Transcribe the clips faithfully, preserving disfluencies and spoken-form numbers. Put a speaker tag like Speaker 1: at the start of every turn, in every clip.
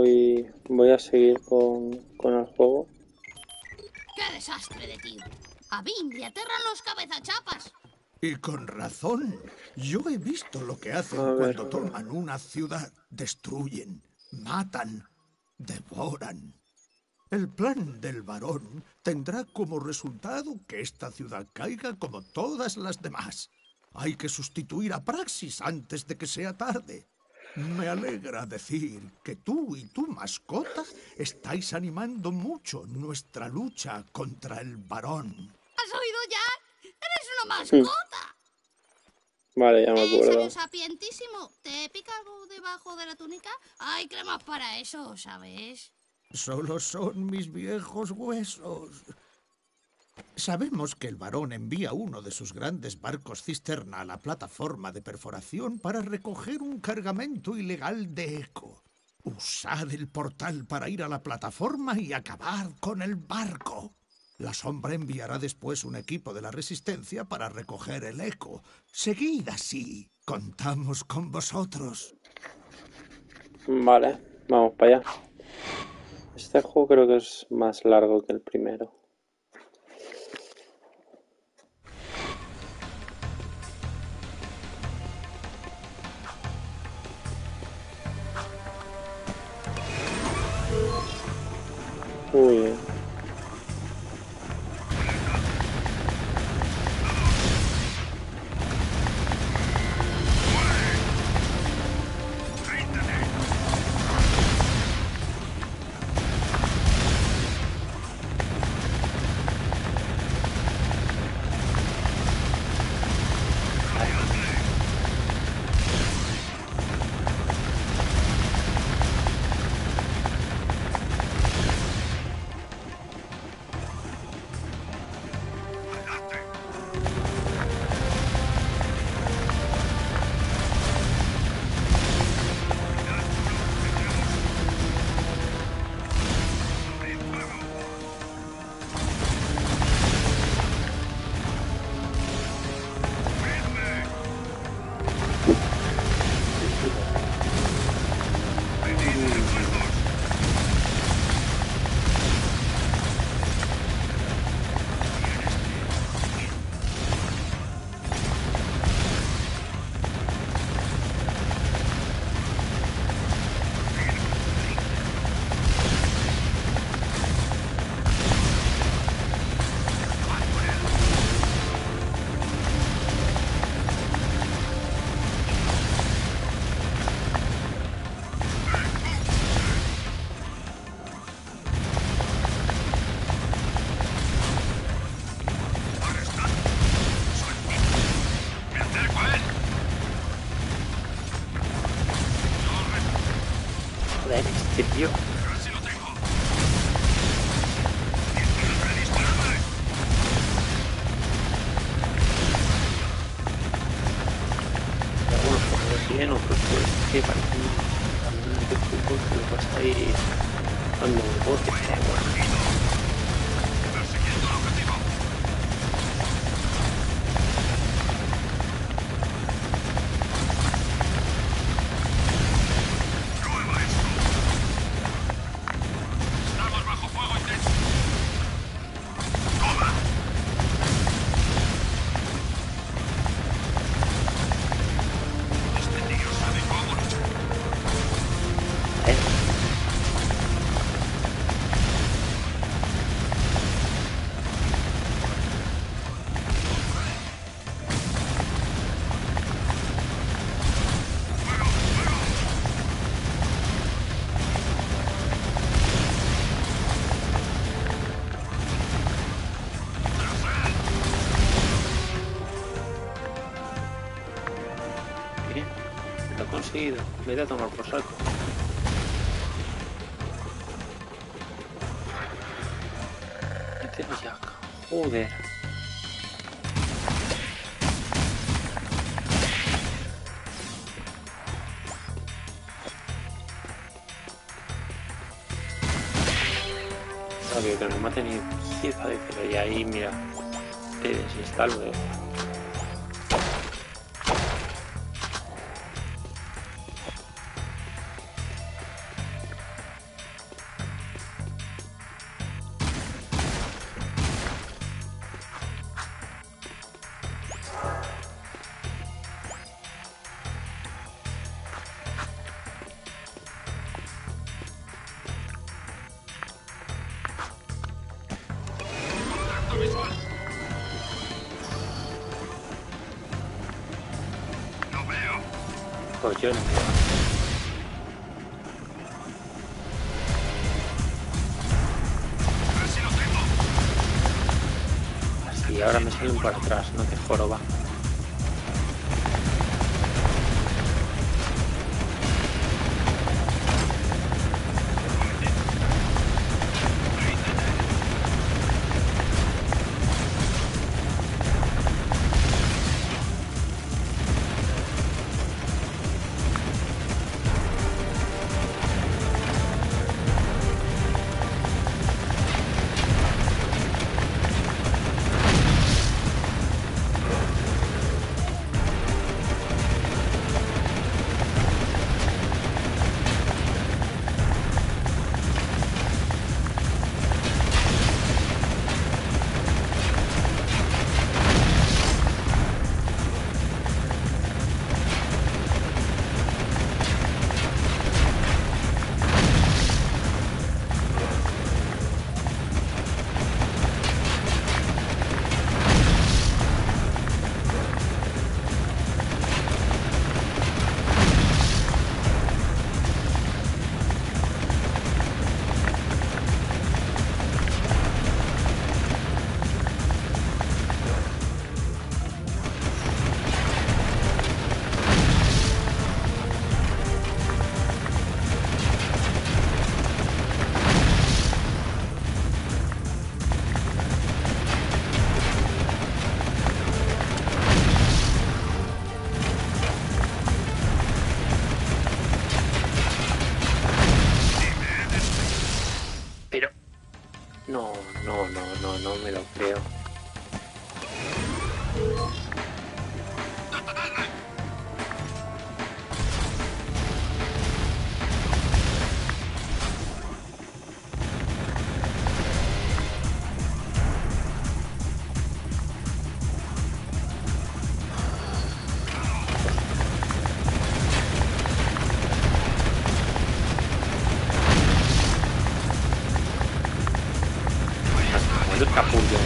Speaker 1: voy, voy a seguir con, con el juego.
Speaker 2: ¡Qué desastre de tío! A Bing le aterran los cabezachapas.
Speaker 3: Y con razón. Yo he visto lo que hacen
Speaker 1: A ver.
Speaker 3: cuando toman una ciudad. Destruyen, matan, devoran. El plan del varón tendrá como resultado que esta ciudad caiga como todas las demás. Hay que sustituir a Praxis antes de que sea tarde. Me alegra decir que tú y tu mascota estáis animando mucho nuestra lucha contra el varón.
Speaker 2: ¿Has oído, Jack? ¡Eres una mascota!
Speaker 1: Vale, ya me
Speaker 2: ¿En
Speaker 1: acuerdo.
Speaker 2: serio, sapientísimo? ¿Te pica algo debajo de la túnica? Hay cremas para eso, ¿sabes?
Speaker 3: Solo son mis viejos huesos. Sabemos que el varón envía uno de sus grandes barcos cisterna a la plataforma de perforación para recoger un cargamento ilegal de eco. Usad el portal para ir a la plataforma y acabar con el barco. La sombra enviará después un equipo de la resistencia para recoger el eco. Seguid así. Contamos con vosotros.
Speaker 1: Vale, vamos para allá. Este juego creo que es más largo que el primero. Muy bien.
Speaker 4: Joder, este tío. Algunos jugadores bien, otros pues que parecen camiones de fútbol que lo vas ahí dando un bote, pero bueno. Lo he conseguido. Me voy a tomar por saco. Entero Jack. Joder. Sabía que no me ha tenido pieza de cero y ahí, mira, te desinstalo, eh. yo no. Y ahora me salen por atrás, no te joroba. No, no, no, no, no me lo creo. Itu capullo.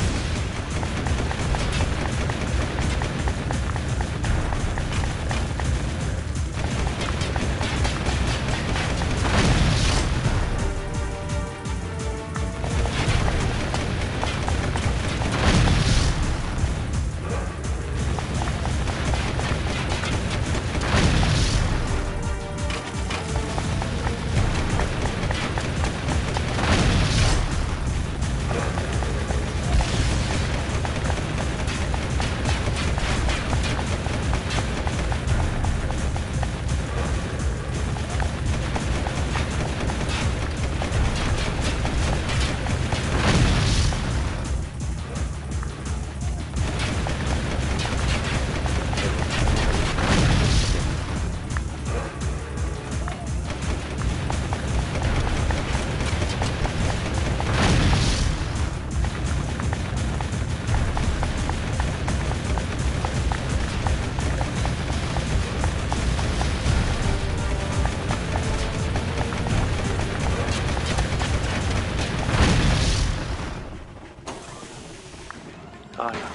Speaker 4: Ala.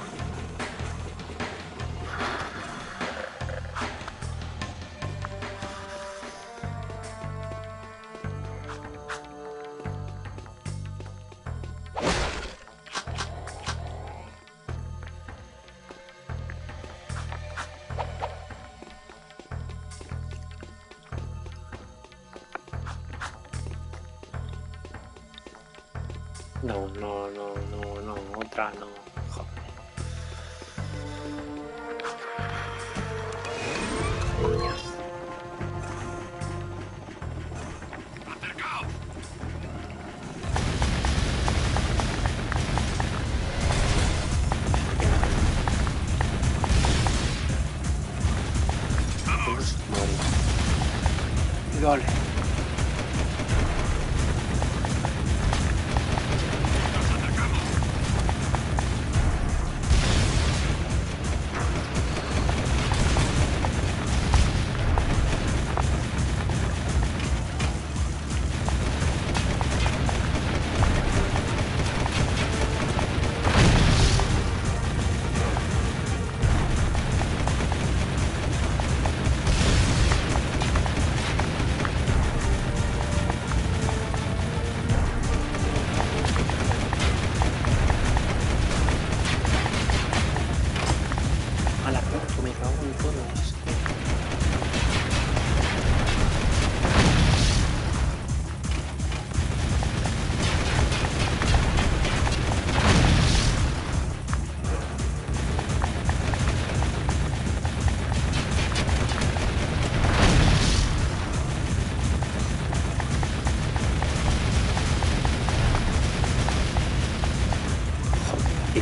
Speaker 4: No, no, no, no, no, otra no. Joder. Coñas. Vamos, muere. Vale.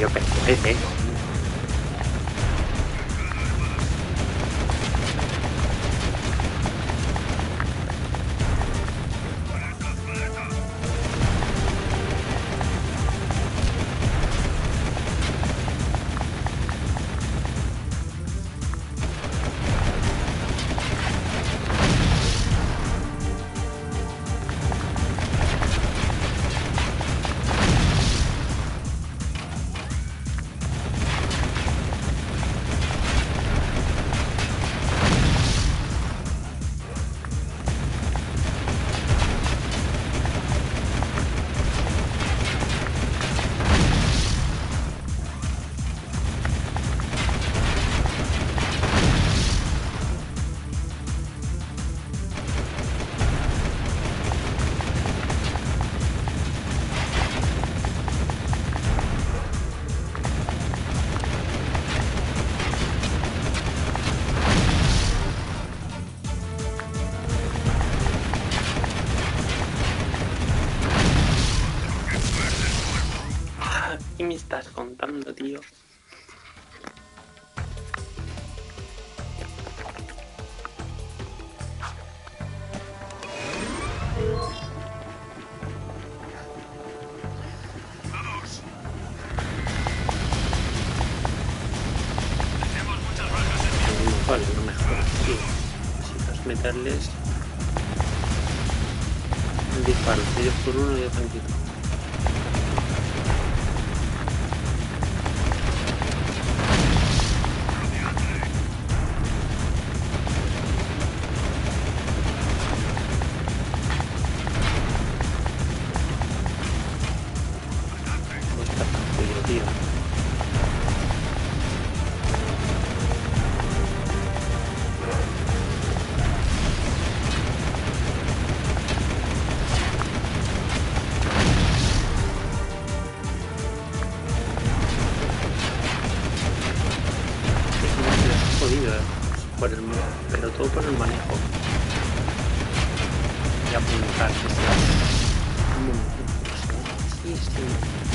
Speaker 4: Tío, pero muérete. ¿Qué me estás contando, tío? Vale, no me jodas, tío. Necesitas meterles un disparo. Ellos por uno, ya tranquilo. Por el, pero todo por el manejo y apuntar que sea sí, sí.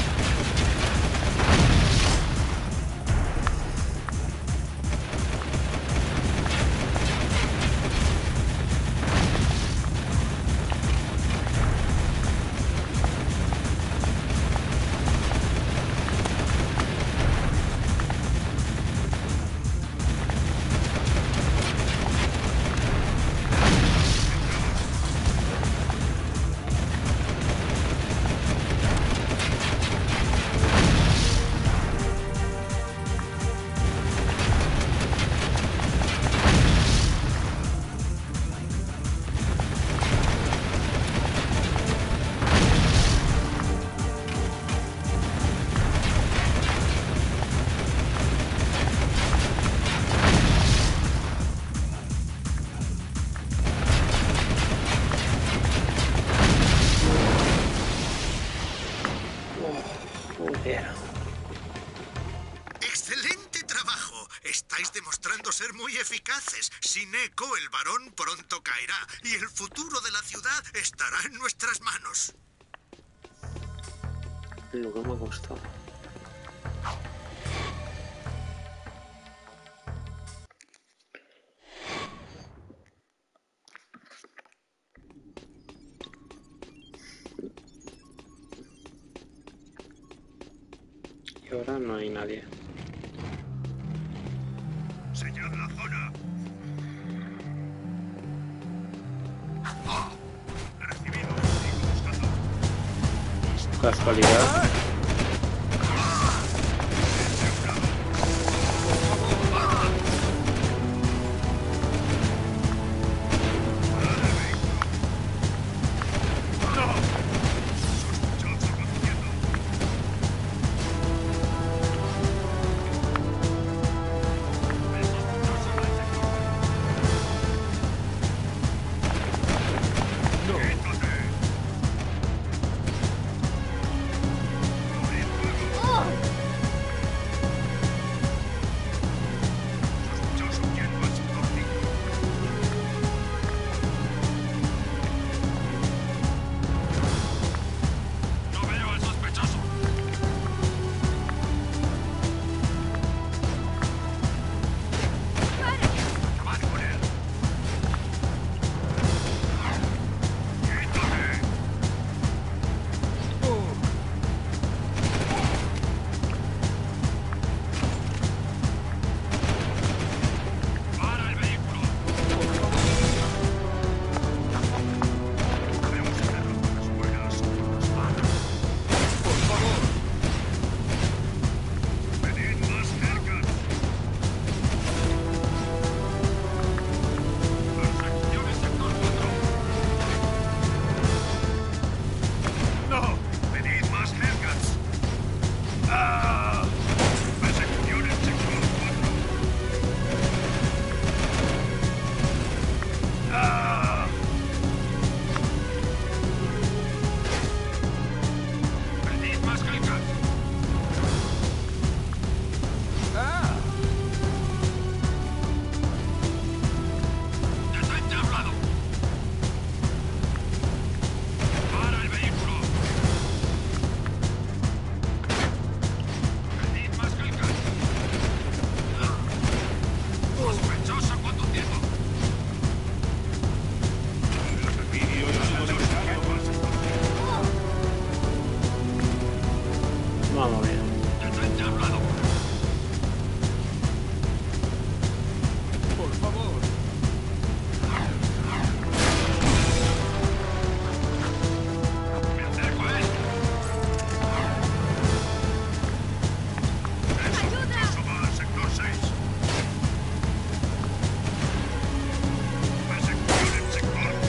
Speaker 3: ¡Excelente trabajo! Estáis demostrando ser muy eficaces. Sin Eco, el varón pronto caerá y el futuro de la ciudad estará en nuestras manos.
Speaker 4: Lo que me ha costado. Y ahora no hay nadie.
Speaker 3: Sellad la zona. Recibido.
Speaker 1: Casualidad.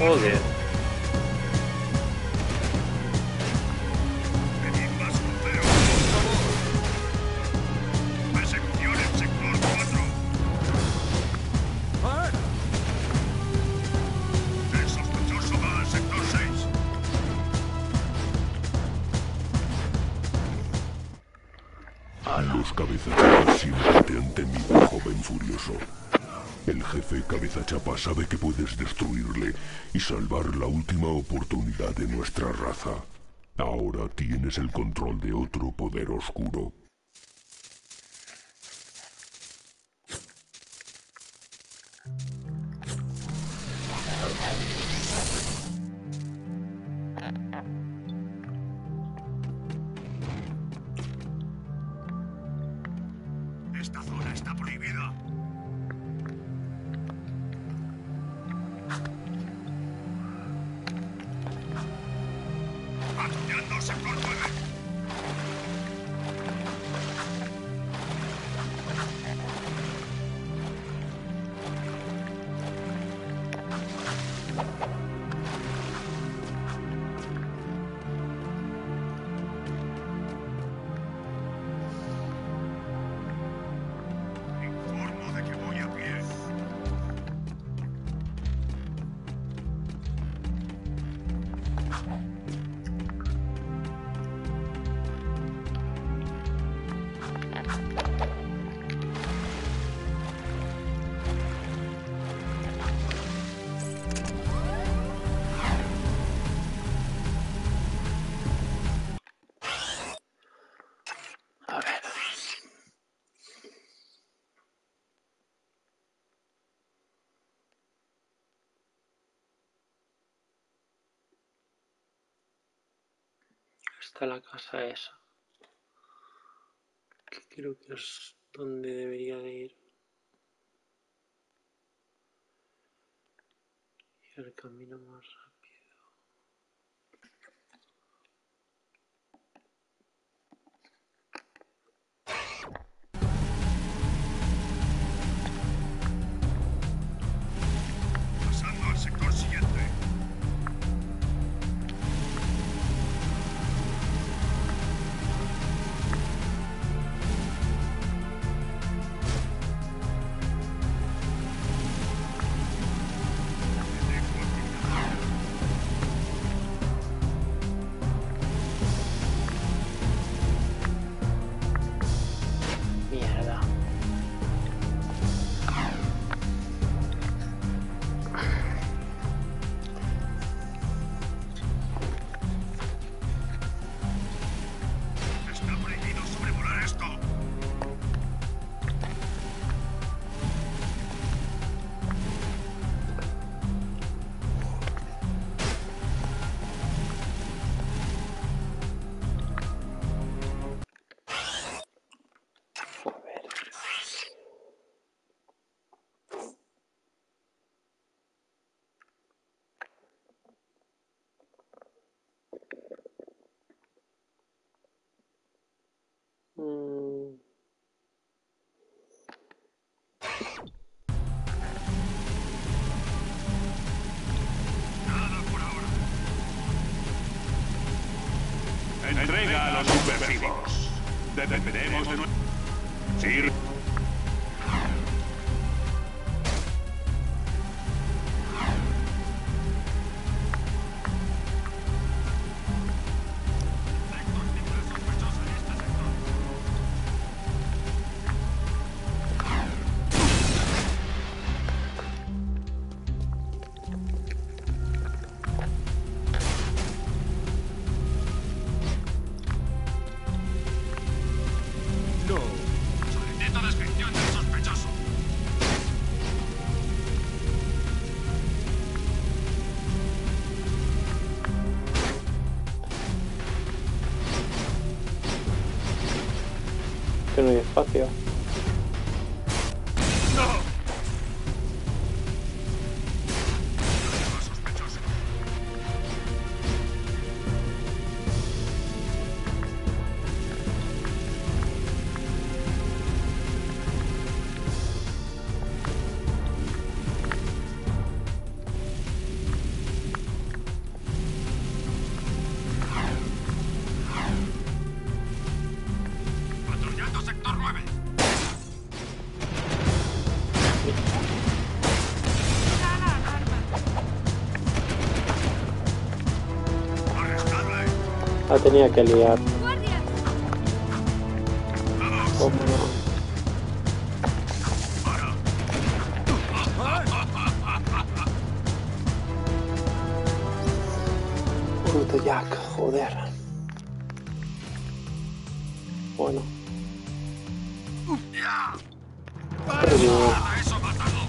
Speaker 4: Joder.
Speaker 5: Pedid más buceo, por favor. Persecución en sector cuatro. El sospechoso va al sector seis.
Speaker 6: Los cabezachapas siempre te han temido, joven furioso. El jefe Cabezachapa sabe que puedes destruirle y salvar la última oportunidad de nuestra raza. Ahora tienes el control de otro poder oscuro.
Speaker 5: Esta zona está prohibida. Patrullando el sector nueve. Informo de que voy a pie.
Speaker 4: A ver. Está la casa esa. Que creo que es donde debería de ir. Y el camino más rápido.
Speaker 5: Pasando al sector siguiente.
Speaker 4: Mierda.
Speaker 5: Está prohibido sobrevolar esto.
Speaker 1: A ver. Mm,
Speaker 5: Nada por ahora.
Speaker 7: Entrega a los subversivos. Dependeremos de nuestro... Sí.
Speaker 5: Solicito descripción del sospechoso.
Speaker 1: que no hay espacio.
Speaker 5: Sospechoso.
Speaker 1: La tenía que liar.
Speaker 2: ¡Guardia!
Speaker 1: ¿Cómo no? Puto Jack, joder. Bueno. Pero-
Speaker 5: ¡A eso, matado!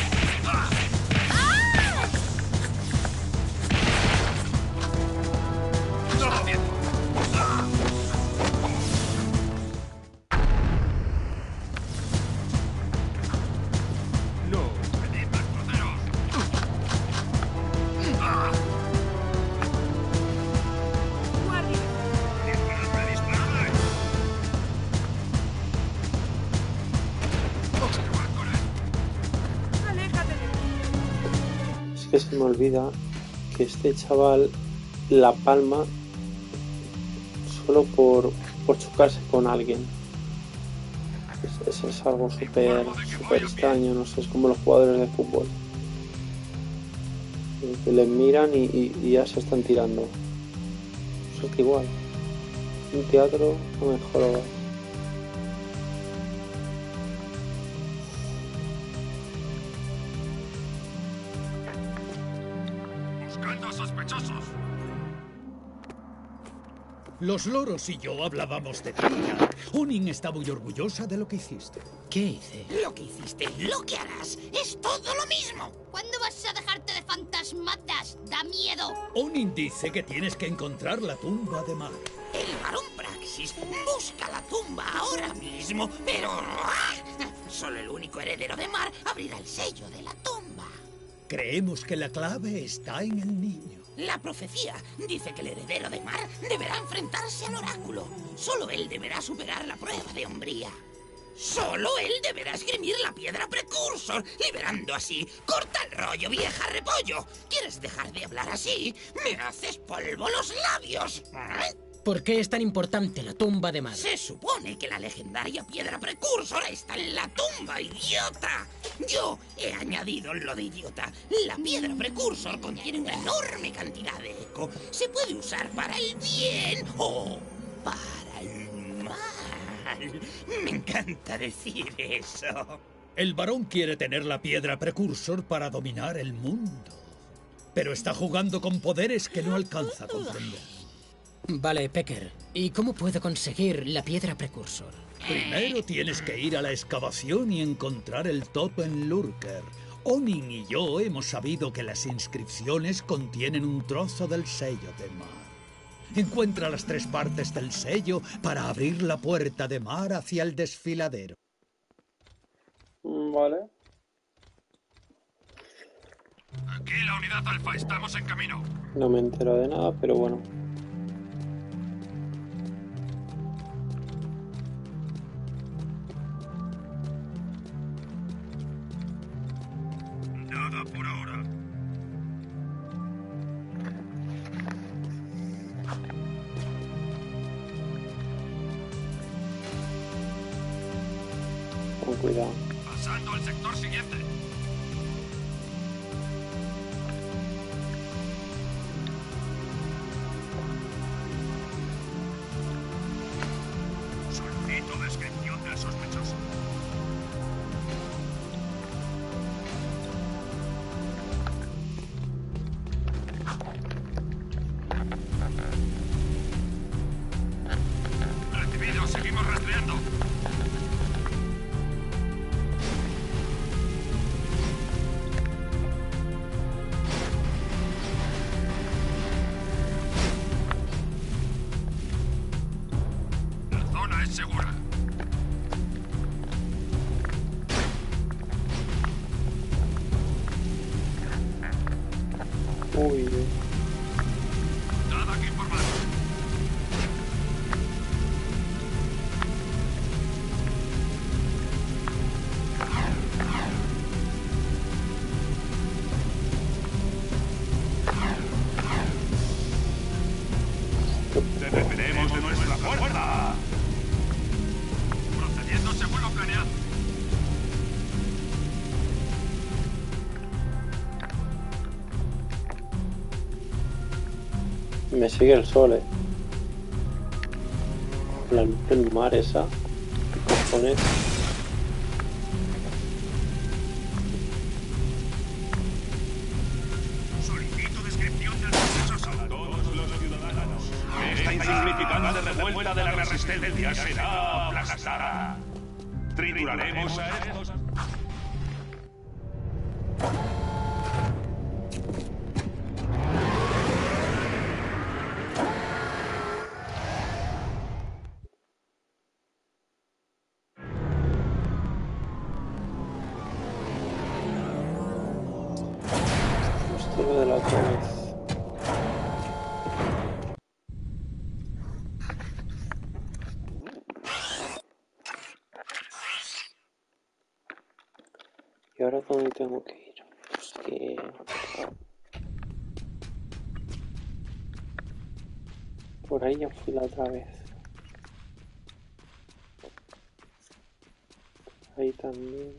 Speaker 7: No.
Speaker 5: ¡Venid más cruceros!
Speaker 2: ¡Guardia!
Speaker 5: ¡Disparadme, disparadme! ¡Acabar con él!
Speaker 2: ¡Aléjate de mí!
Speaker 1: Es que se me olvida que este chaval la palma solo por, por chocarse con alguien. Es- Eso es algo súper súper extraño, no sé, es como los jugadores de fútbol. Que- Que les miran y, y- y ya se están tirando. Eso es igual. Un teatro no mejor.
Speaker 5: Buscando sospechosos.
Speaker 3: Los loros y yo hablábamos de ti, Jack. Onin está muy orgullosa de lo que hiciste.
Speaker 8: ¿Qué hice?
Speaker 9: Lo que hiciste, lo que harás, es todo lo mismo.
Speaker 2: ¿Cuándo vas a dejarte de fantasmadas? ¡Da miedo!
Speaker 3: Onin dice que tienes que encontrar la tumba de Mar.
Speaker 9: El varón Praxis busca la tumba ahora mismo, pero ¡ah! Solo el único heredero de Mar abrirá el sello de la tumba.
Speaker 3: Creemos que la clave está en el niño.
Speaker 9: La profecía dice que el heredero de Mar deberá enfrentarse al oráculo. Solo él deberá superar la prueba de hombría. Solo él deberá esgrimir la piedra precursor, liberando así. ¡Corta el rollo, vieja repollo! ¿Quieres dejar de hablar así? ¡Me haces polvo los labios! ¿Eh?
Speaker 8: ¿Por qué es tan importante la tumba de Mar?
Speaker 9: Se supone que la legendaria piedra precursor está en la tumba, idiota. Yo he añadido lo de idiota. La piedra precursor contiene una enorme cantidad de eco. Se puede usar para el bien o para el mal. Me encanta decir eso.
Speaker 3: El varón quiere tener la piedra precursor para dominar el mundo. Pero está jugando con poderes que no alcanza a comprender.
Speaker 8: Vale, Pecker. ¿Y cómo puedo conseguir la piedra precursor?
Speaker 3: Primero tienes que ir a la excavación y encontrar el Totem Lurker. Onin y yo hemos sabido que las inscripciones contienen un trozo del sello de Mar. Encuentra las tres partes del sello para abrir la puerta de Mar hacia el desfiladero.
Speaker 1: Mm, Vale.
Speaker 5: Aquí la unidad alfa, estamos en camino.
Speaker 1: No me entero de nada, pero bueno.
Speaker 5: Nada por ahora.
Speaker 1: Con cuidado.
Speaker 5: Pasando al sector siguiente. Solicito descripción del sospechoso. Recibido, seguimos rastreando. La zona es segura.
Speaker 1: Uy,
Speaker 5: Nada que informar.
Speaker 7: ¡Te defendemos de nuestra fuerza!
Speaker 5: Procediendo según lo planeado.
Speaker 1: me sigue el sol, eh. La luz del mar esa. ¿Qué cojones?
Speaker 7: Solicito descripción del sospechoso. Todos los ciudadanos. Esta insignificante revuelta de la resistencia será aplastada. Trituraremos a estos.
Speaker 1: Esto es lo de la otra vez. ¿Y ahora dónde tengo que ir? Pues que... Por ahí ya fui la otra vez. Ahí también.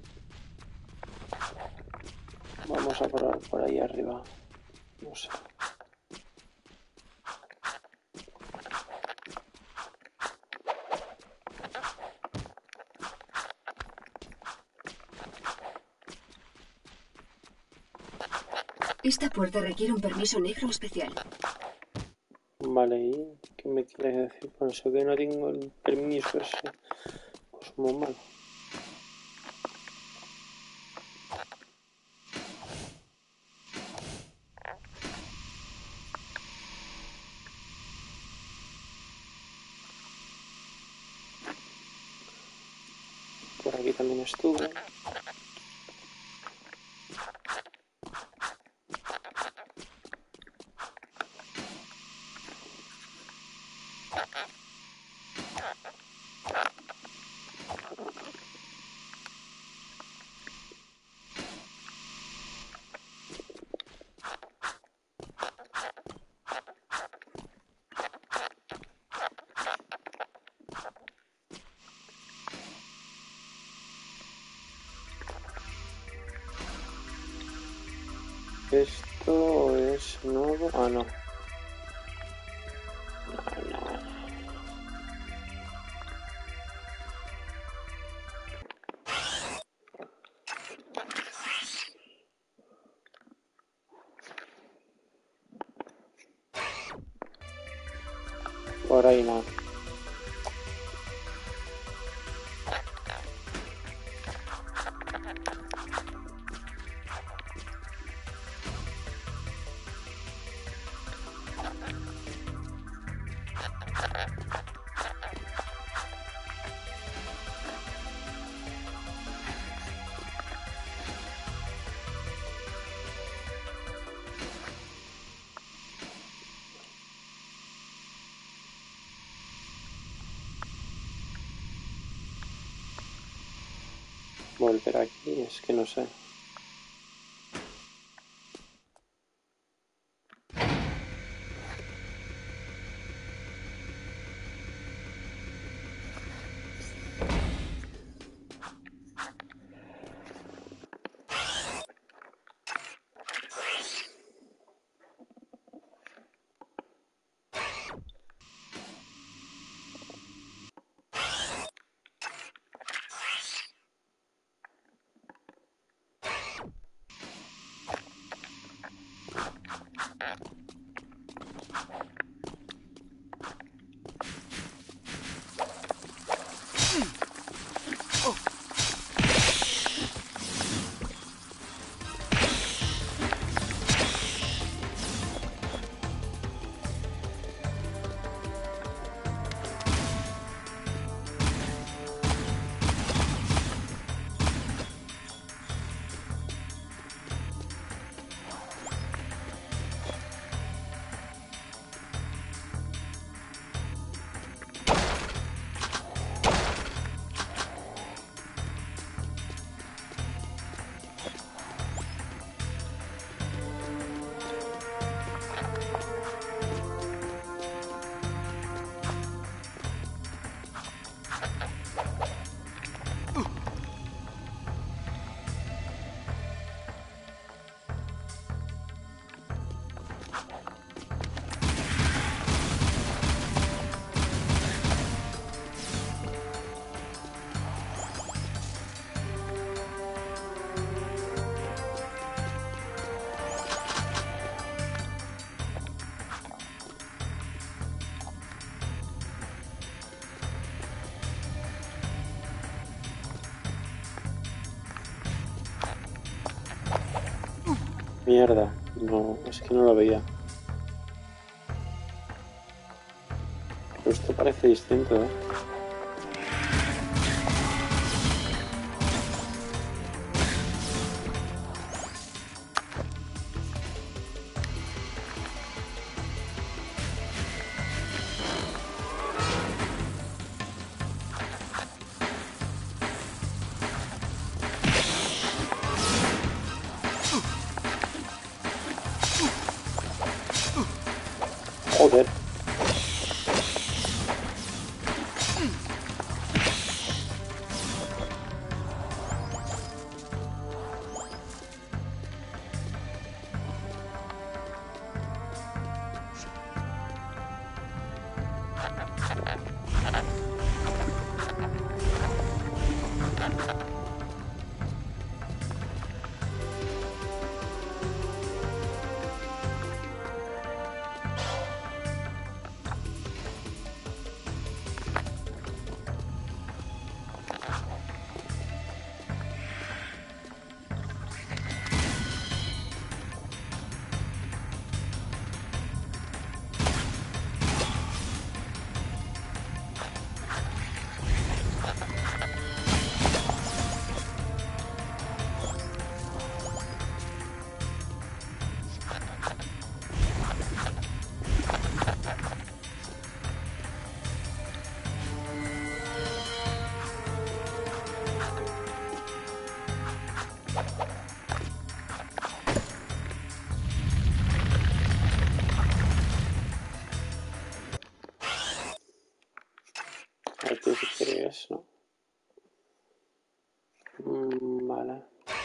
Speaker 1: Vamos a probar por ahí arriba. No sé.
Speaker 10: Esta puerta requiere un permiso negro especial.
Speaker 1: Vale, ¿y qué me quieres decir con eso? Que no tengo el permiso ese. Pues muy mal. Por aquí también estuve. Esto es nuevo. Ah, no. No, no. Por ahí no. Volver aquí, es que no sé. Mierda, no, es que no lo veía. Pero esto parece distinto, ¿eh? Joder. Aquí si quieres, ¿no? Mm, vale.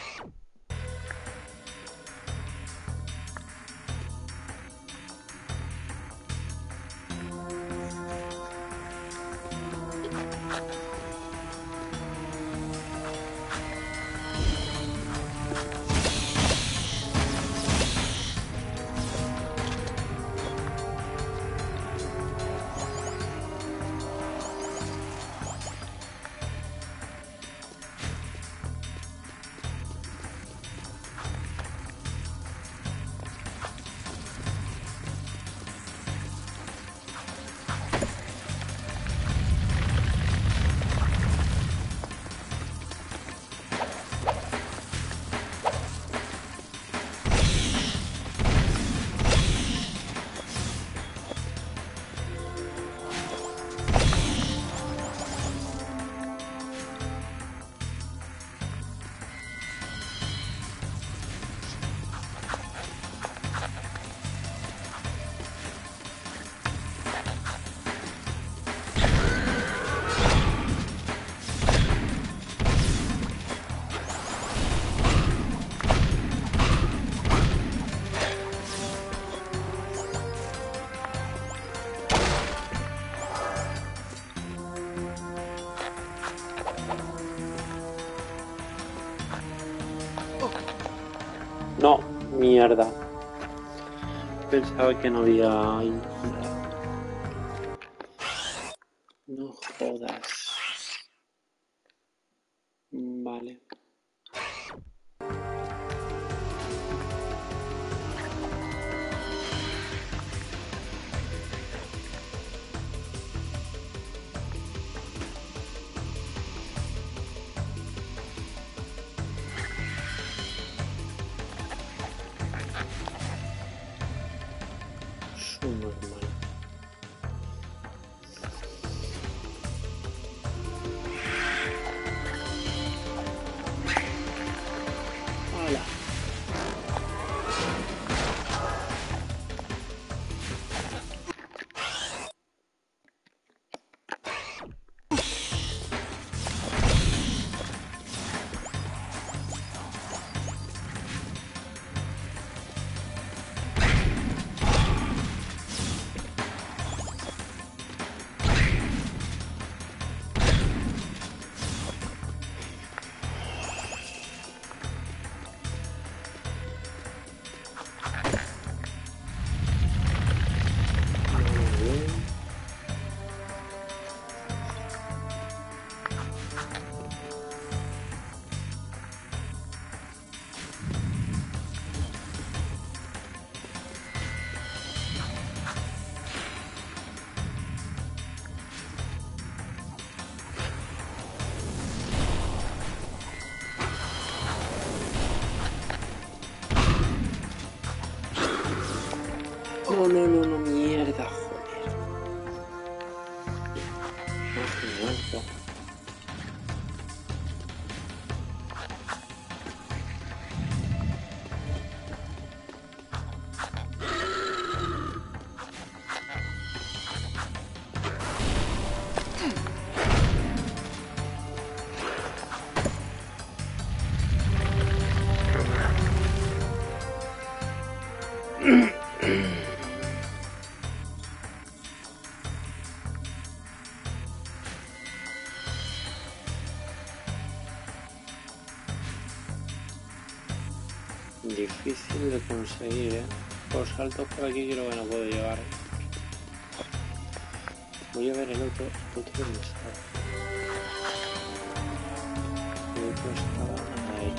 Speaker 1: No, mierda. Pensaba que no había... No jodas. Vale. Normal. Difícil de conseguir, ¿eh? Por saltos por aquí creo que no puedo llegar. Voy a ver el otro. ¿El otro dónde está? El otro estaba ahí.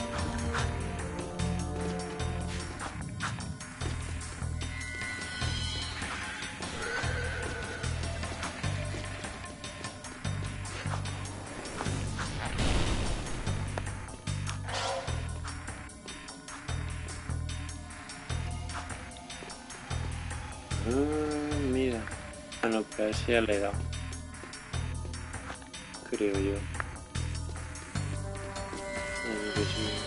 Speaker 1: Ah, mira. Ah, no, pero a ese ya le he dado. Creo yo. Ay, Dios mío.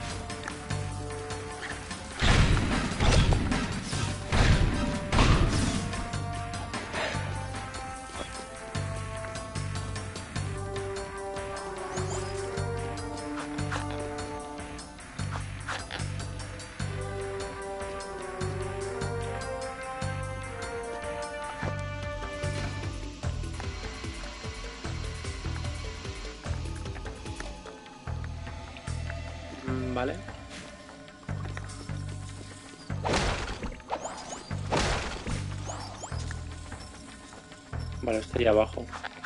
Speaker 1: Vale. Vale, estoy abajo.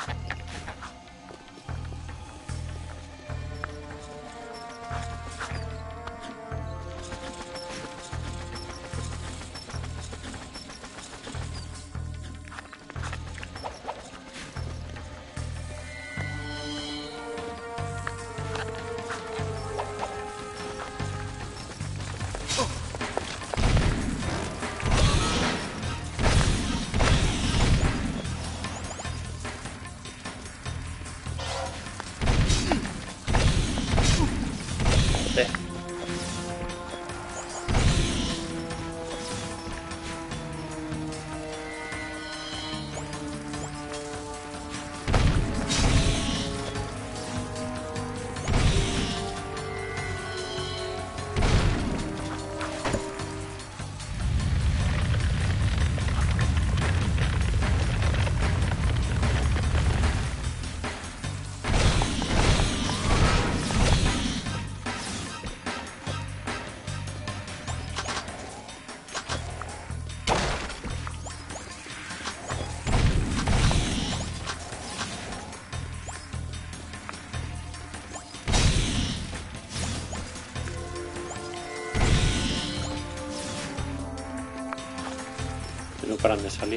Speaker 1: No paran de salir.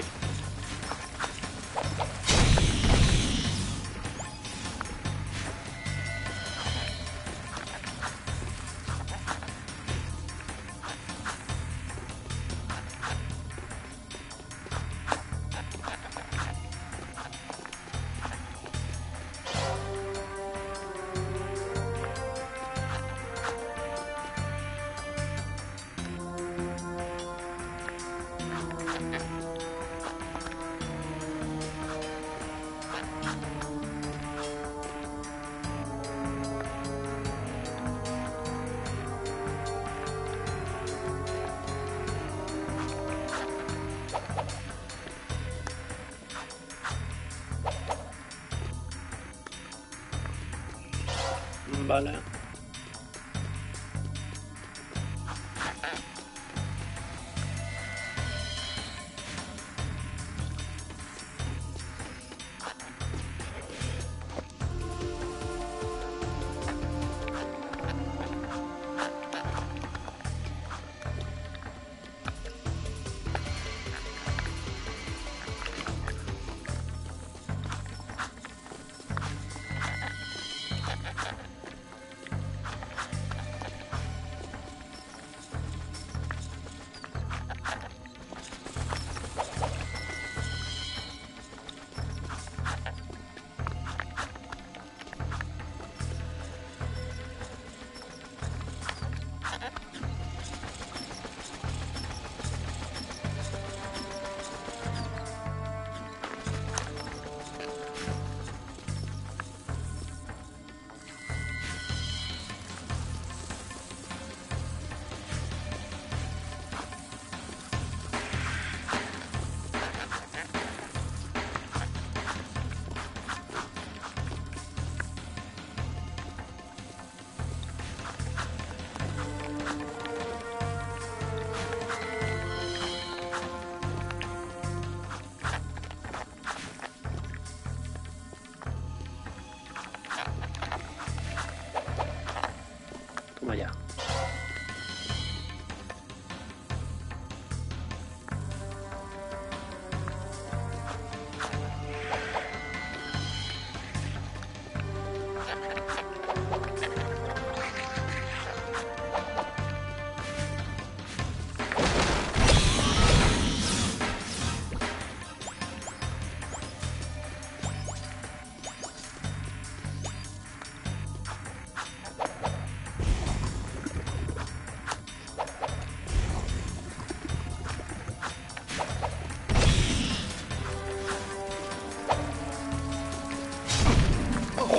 Speaker 1: Vale.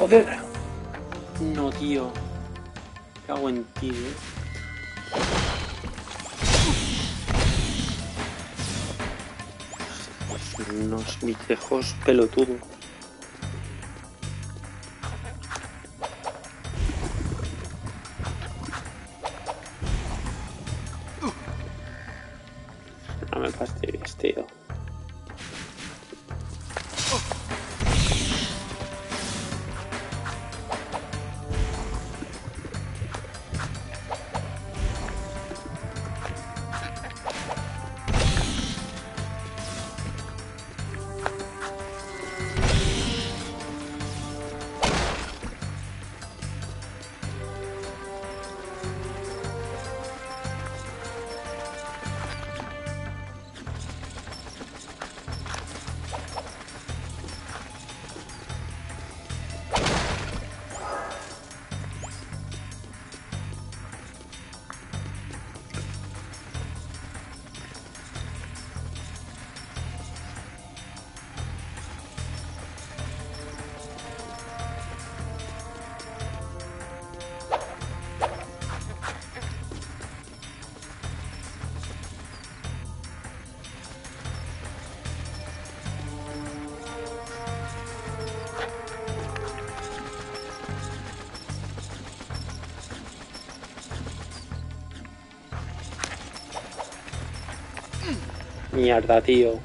Speaker 4: Joder. No, tío. Cago en ti, eh. Unos bichejos pelotudos. No me fastidies, tío. Mierda, tío.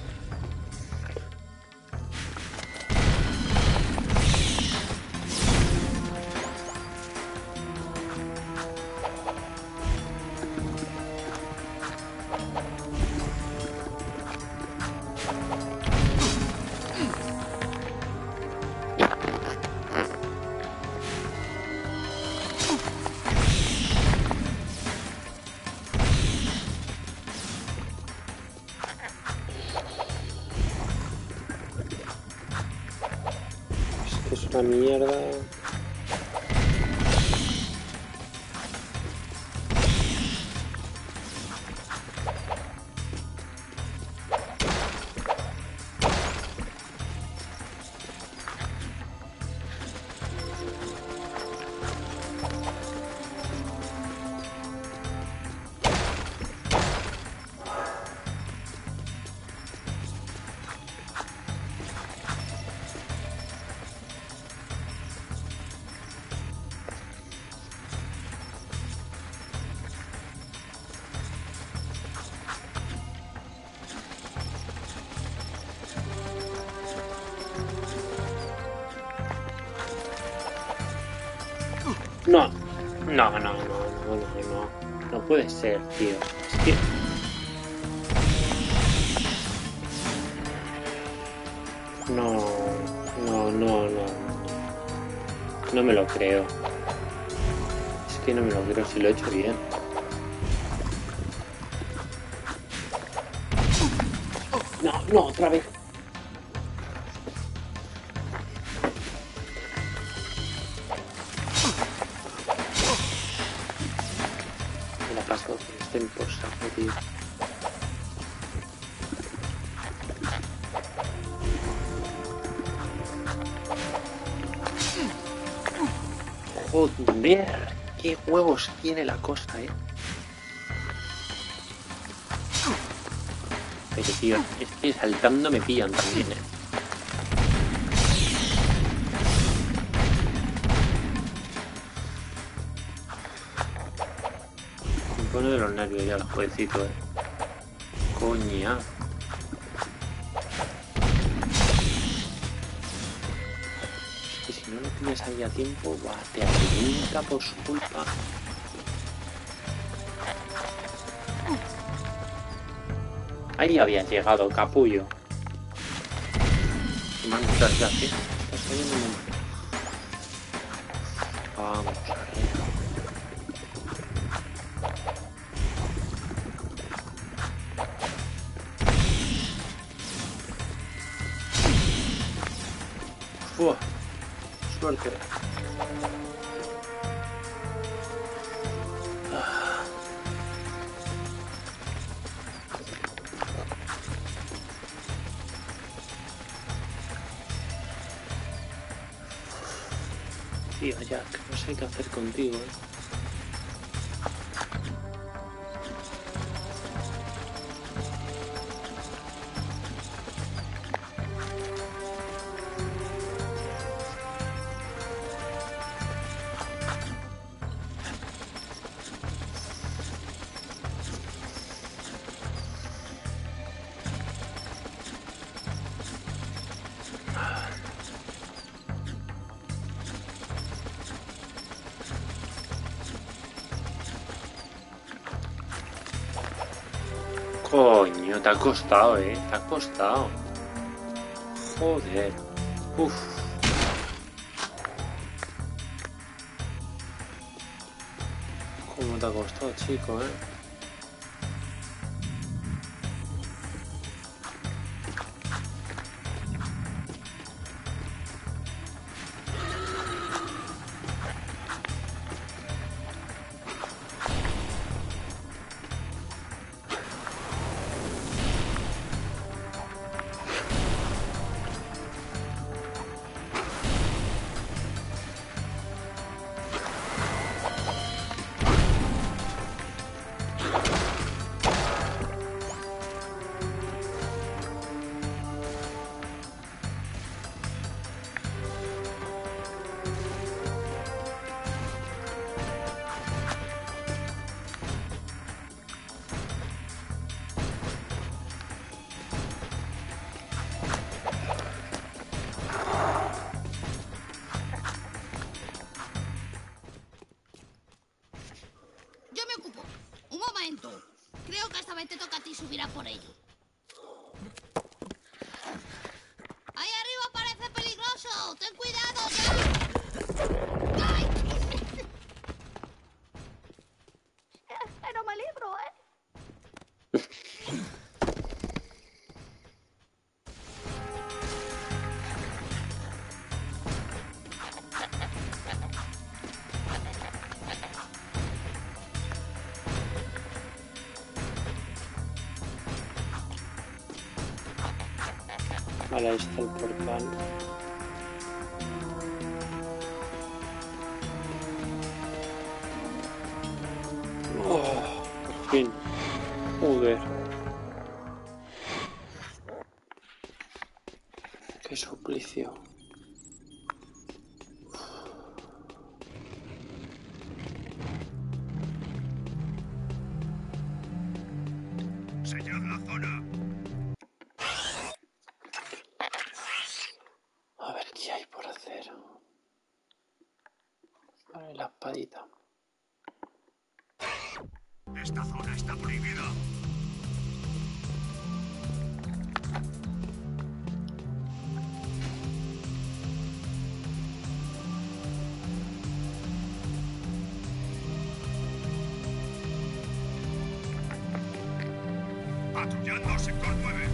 Speaker 4: Es una mierda. No, no, no, no, no, no, no, no puede ser, tío. Es que... No, no, no, no. No me lo creo. Es que no me lo creo si lo he hecho bien. No, no, otra vez. Me la paso, estoy por saco, tío. Joder, qué huevos tiene la cosa, eh. Pero tío, es que saltando me pillan también, eh. Me pone de los nervios ya el jueguecito, eh. Coña. Si no lo tienes ahí a tiempo, va, te apunta por su culpa. Ahí había llegado, capullo. Man, estás ya, ¿qué? Estás cayendo muy mal. Vamos, arriba. Uf. Suerte. Tío, Jack, no sé qué hacer contigo, ¿eh? Coño, te ha costado, eh. Te ha costado. Joder. Uf. ¿Cómo te ha costado, chico, eh?
Speaker 2: Yo me ocupo. Un momento. Creo que esta vez te toca a ti subir a por ello. ¡Ahí arriba parece peligroso! ¡Ten cuidado, ya! ¡Ay! Pero me libro, ¿eh?
Speaker 1: Vale, ahí está el portal. Oh, por fin. Joder. Qué suplicio.
Speaker 5: Sellad la zona.
Speaker 1: A ver qué hay por hacer. Vale, la espadita.
Speaker 5: Esta zona está prohibida. Patrullando sector nueve.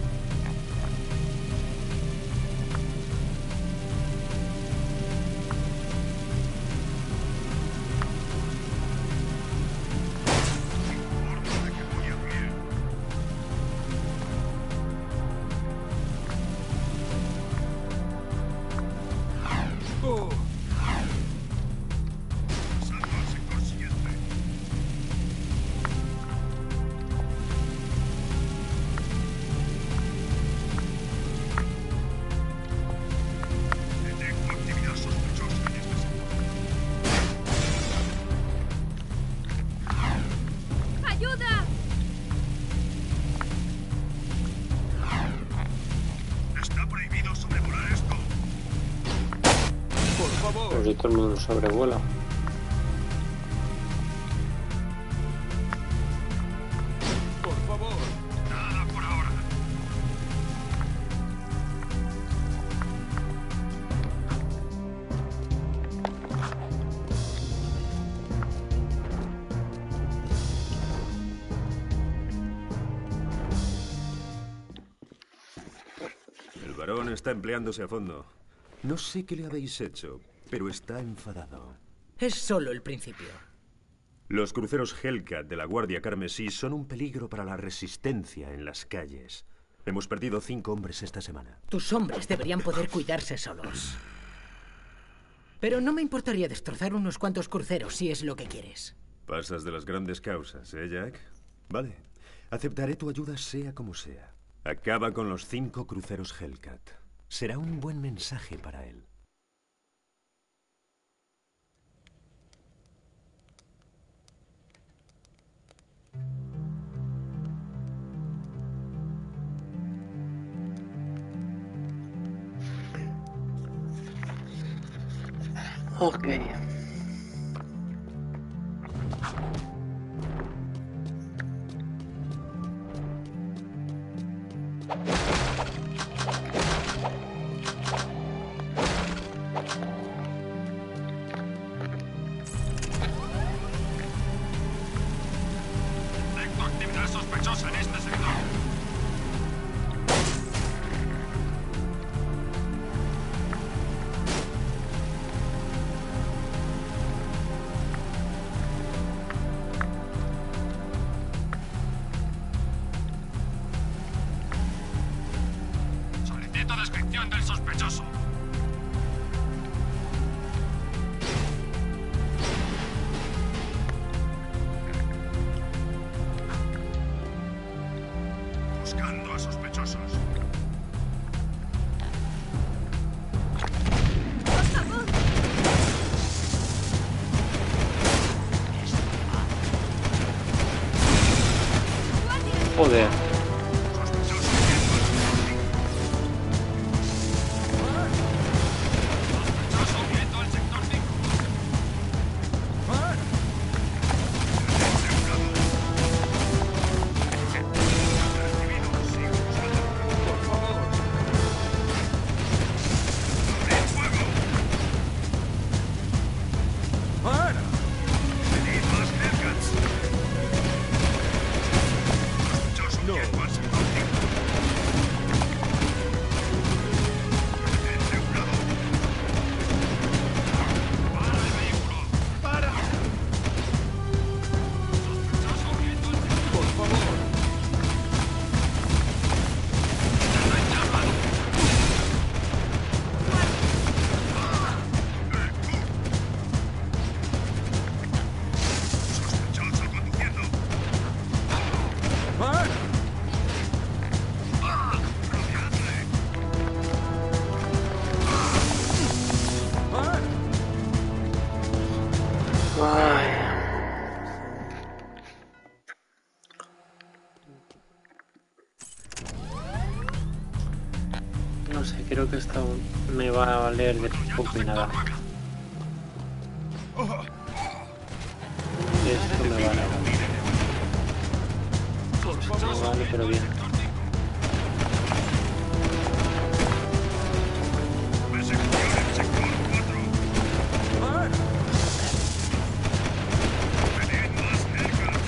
Speaker 1: Pues si todo el mundo sobrevuela.
Speaker 5: Por favor. Nada por ahora.
Speaker 11: El varón está empleándose a fondo. No sé qué le habéis hecho, pero está enfadado.
Speaker 8: Es solo el principio.
Speaker 11: Los cruceros Hellcat de la Guardia Carmesí son un peligro para la resistencia en las calles. Hemos perdido cinco hombres esta semana.
Speaker 8: Tus hombres deberían poder cuidarse solos. Pero no me importaría destrozar unos cuantos cruceros si es lo que quieres.
Speaker 11: Pasas de las grandes causas, ¿eh, Jack? Vale. Aceptaré tu ayuda sea como sea. Acaba con los cinco cruceros Hellcat. Será un buen mensaje para él.
Speaker 1: Ok.
Speaker 5: Detecto actividad sospechosa en este sector. Solicito descripción del sospechoso. Buscando a sospechosos.
Speaker 1: Joder.
Speaker 5: Sospechoso viendo al sector cinco. Recibido. Sigo usando. Por favor. ¡Abrid fuego! Venid más Hellcats. Sospechoso viendo al sector cinco. Detente un lado. ¡Para el vehículo! ¡Para! Sospechoso viendo al sector. Por favor. Sospechoso conduciendo. Rodeadle.
Speaker 1: Ay. No sé, creo que esto me va a valer de poco y nada. Esto me vale. Esto me vale, pero bien.
Speaker 5: Persecución en sector cuatro. Venid más Hellcats.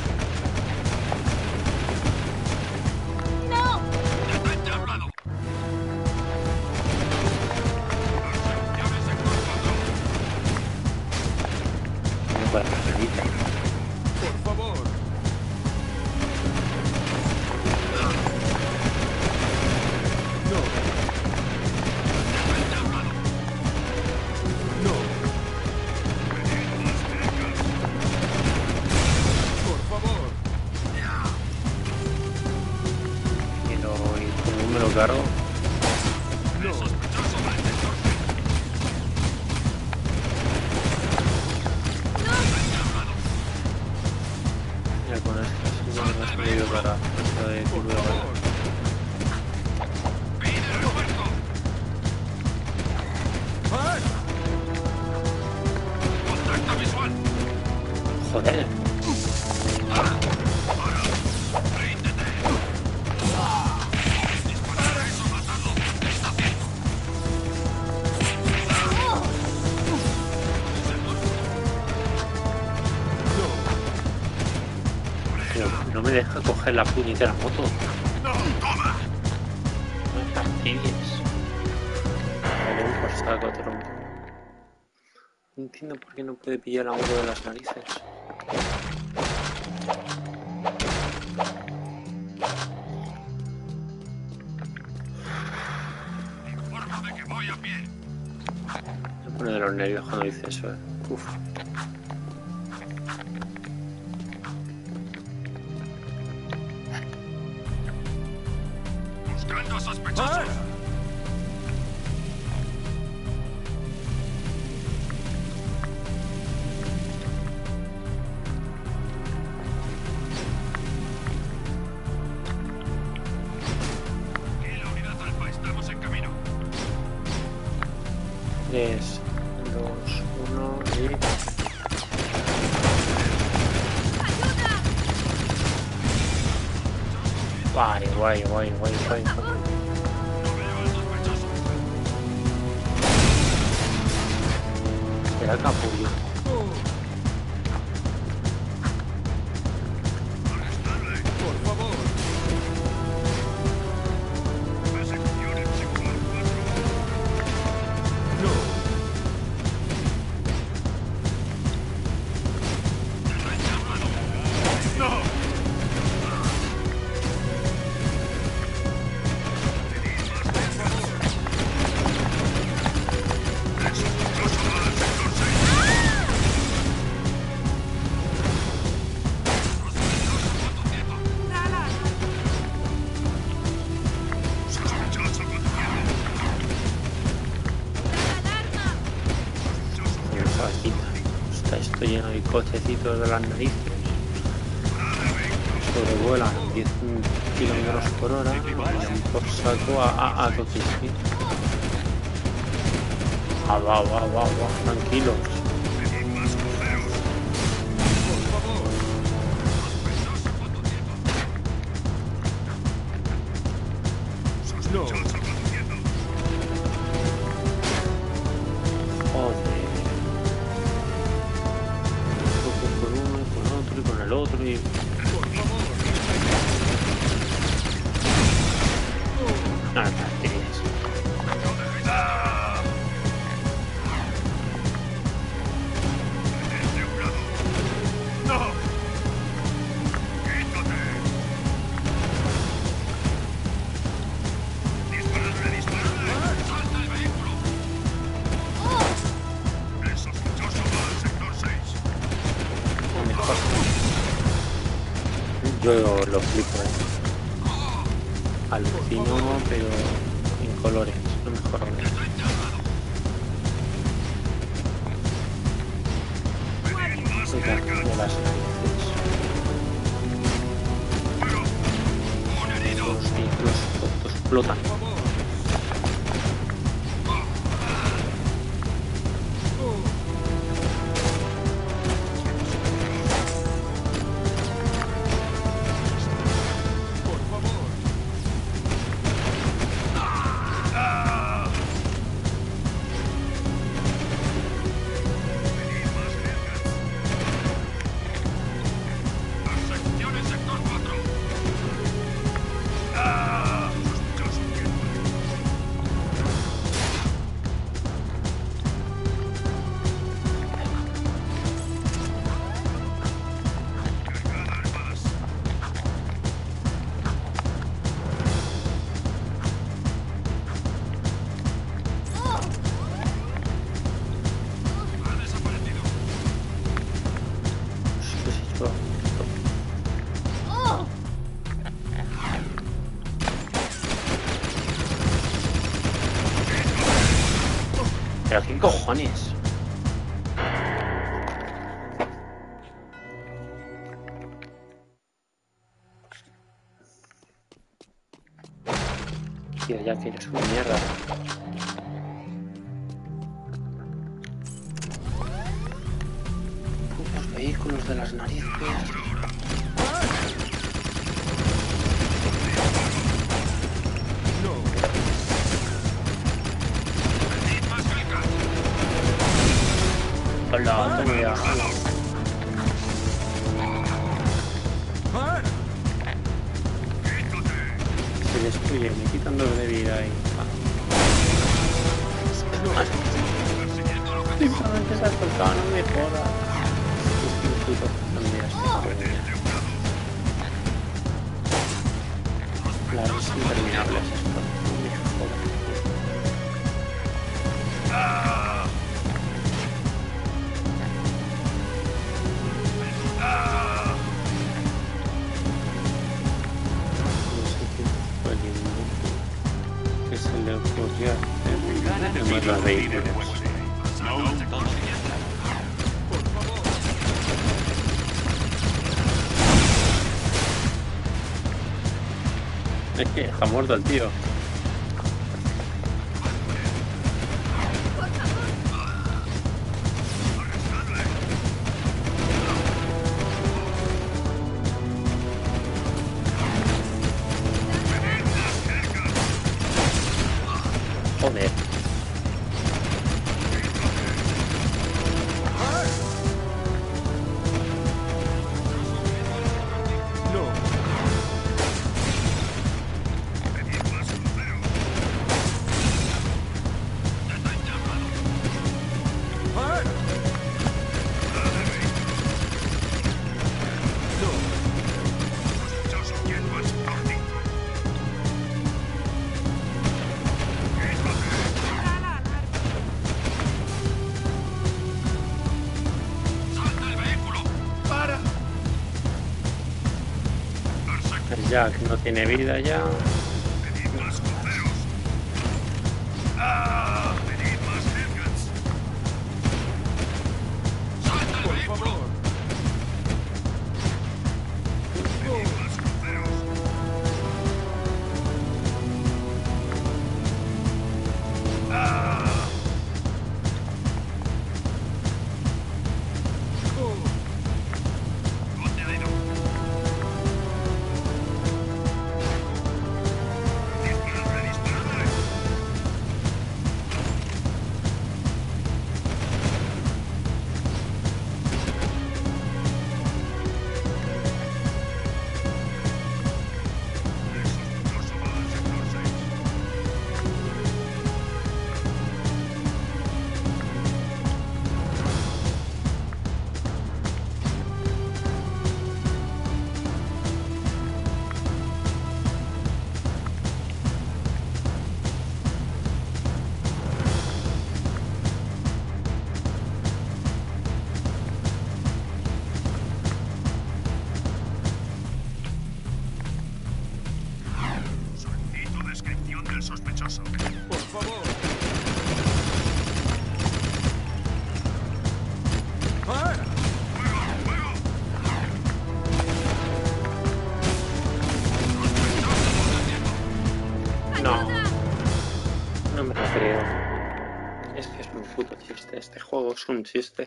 Speaker 2: ¡No!
Speaker 5: Detente a un lado. Persecución en sector cuatro.
Speaker 1: Me parece bonita.
Speaker 5: Por favor. Detente a un lado. Venid más Hellcats. Por favor.
Speaker 1: Y lo, y como me lo cargo.
Speaker 5: El sospechoso va al sector cinco. Detente a un lado.
Speaker 1: Ya con esto sí no me ha servido para esto de tipo de bala.
Speaker 5: Pide refuerzo. Contacto visual.
Speaker 1: Joder.
Speaker 5: Ríndete. Disparar a eso matado. Está ciego.
Speaker 1: Pero no me deja coger la puñetera moto.
Speaker 5: No, toma.
Speaker 1: No me fastidies. Vale, un por saco, tronco. No entiendo por qué no puede pillar la moto de las narices.
Speaker 5: Infórmame que voy a pie.
Speaker 4: Me pone de los nervios cuando dice eso, eh. Uf.
Speaker 5: Buscando sospechosos.
Speaker 4: tres, dos, uno y... Guay, guay, guay, guay, guay. Era el capullo.
Speaker 5: Por favor.
Speaker 4: Esto lleno de cochecitos de las narices. Sobrevuelan diez kilómetros por hora. Por saco a, a, a Tokisky. Ah, va, va, va, va, tranquilos.
Speaker 5: No.
Speaker 4: Otro y... No, no, tienes.
Speaker 5: No. Disparadle, disparadle. Salta el vehículo. El sospechoso va al sector seis.
Speaker 4: Mejor. Yo lo flipo, eh. Alucino, pero en colores, lo mejor. De las narices. Los vehículos explotan. ¿Pero qué cojones? Tío, ya que eres una mierda. Putos vehículos de las narices. Hola, tengo ya. Se destruye, me quitan dos de vida y... Simplemente se ha tocado, no me jodas. Claro, es interminable esto. No me jodas. carga. Es más los vehículos. Es que ha muerto el tío. Joder. Jack no tiene vida ya.
Speaker 5: Sospechoso.
Speaker 7: Por favor.
Speaker 5: ¡Fuera! ¡Fuego! ¡Fuego!
Speaker 4: No. No me lo creo. Es que es un puto chiste. Este juego es un chiste.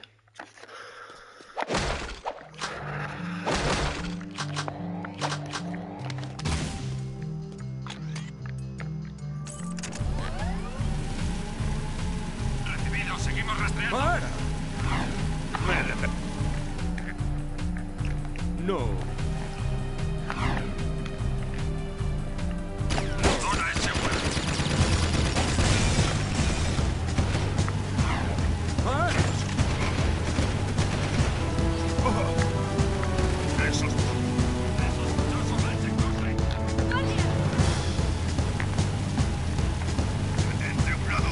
Speaker 5: Seguimos rastreando.
Speaker 7: ¡Para! No.
Speaker 5: La zona es segura.
Speaker 7: ¡Para!
Speaker 5: Oh. Esos. Esos sospechosos del sector seis. Detente a un lado.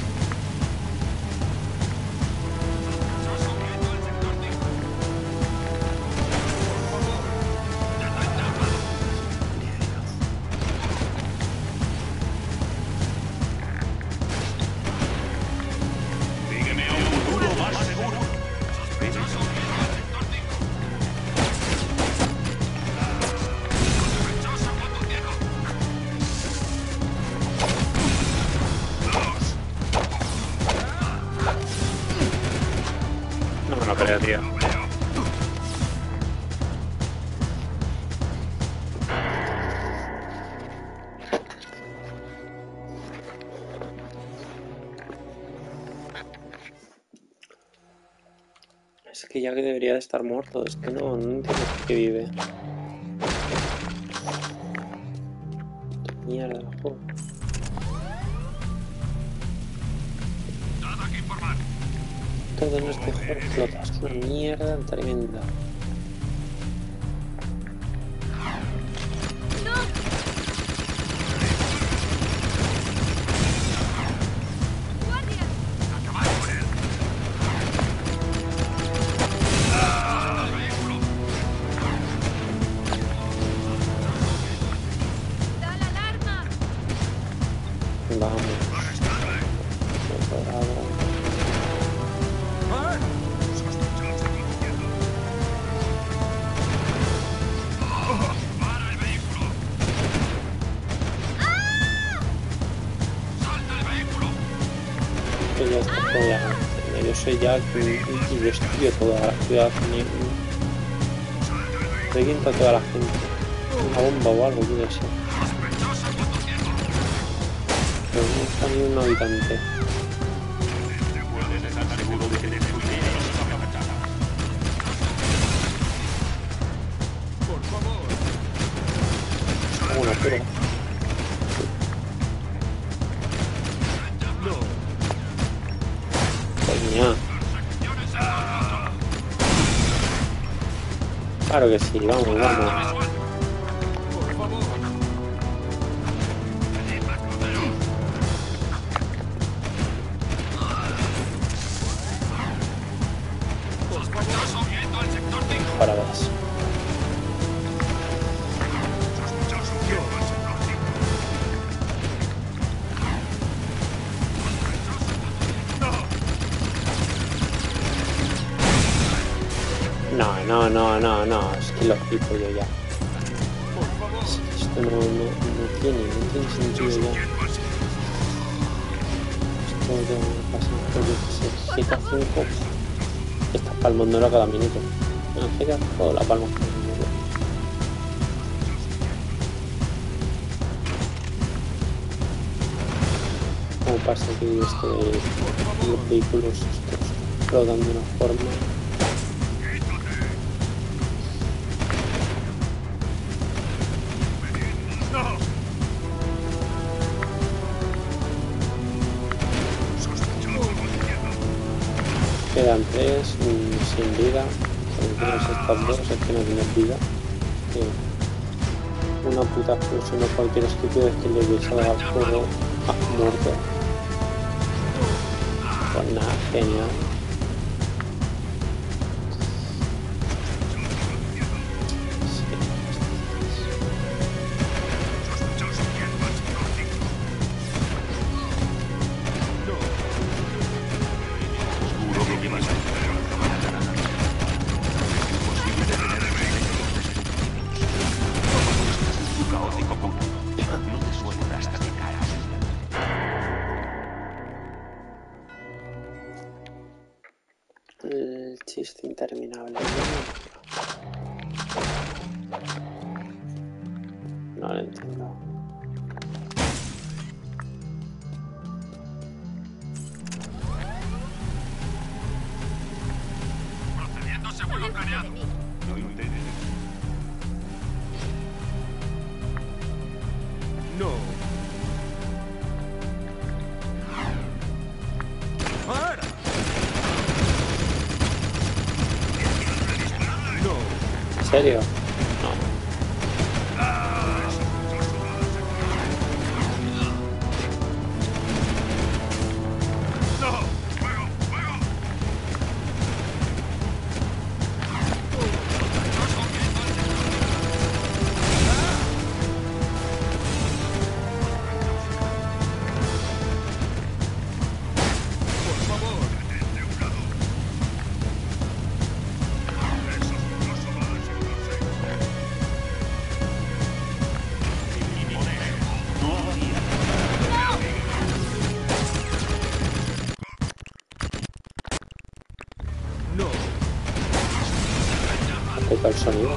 Speaker 4: No me lo creo, tío. Es que ya que debería de estar muerto. Es que no, no entiendo por qué vive. Mierda, el juego.
Speaker 5: Nada que informar.
Speaker 1: Todo en este juego explota. Es una mierda tremenda.
Speaker 2: ¡Da la alarma!
Speaker 1: Vamos. que ya está todo ya. Yo soy Jack y, y yo estudio toda la ciudad. Revienta a toda la gente. Una bomba o algo, yo ya sé. Pero no está ni un habitante. Bueno, pero... Coña. Claro que sí, vamos, vamos. Para ver eso. No, no, no, no, no, es que lo flipo yo ya. Esto no, no, no tiene, no tiene sentido ya. Esto ya me pasa por G T A cinco. Está palmándola cada minuto. En el G T A cinco la palma cada minuto. Como pasa que este, los vehículos estos rodan de una forma. Quedan tres mm, sin vida. Sobre estas dos es que no tienen vida. Que una puta explosión o cualquier estupidez que le hubiese dado al fuego ha muerto. Pues nada, genial. El chiste interminable. No lo entiendo.
Speaker 5: Procediendo según lo planeado.
Speaker 11: No. ¡Para!
Speaker 1: ¿En serio? No. Afecta el sonido.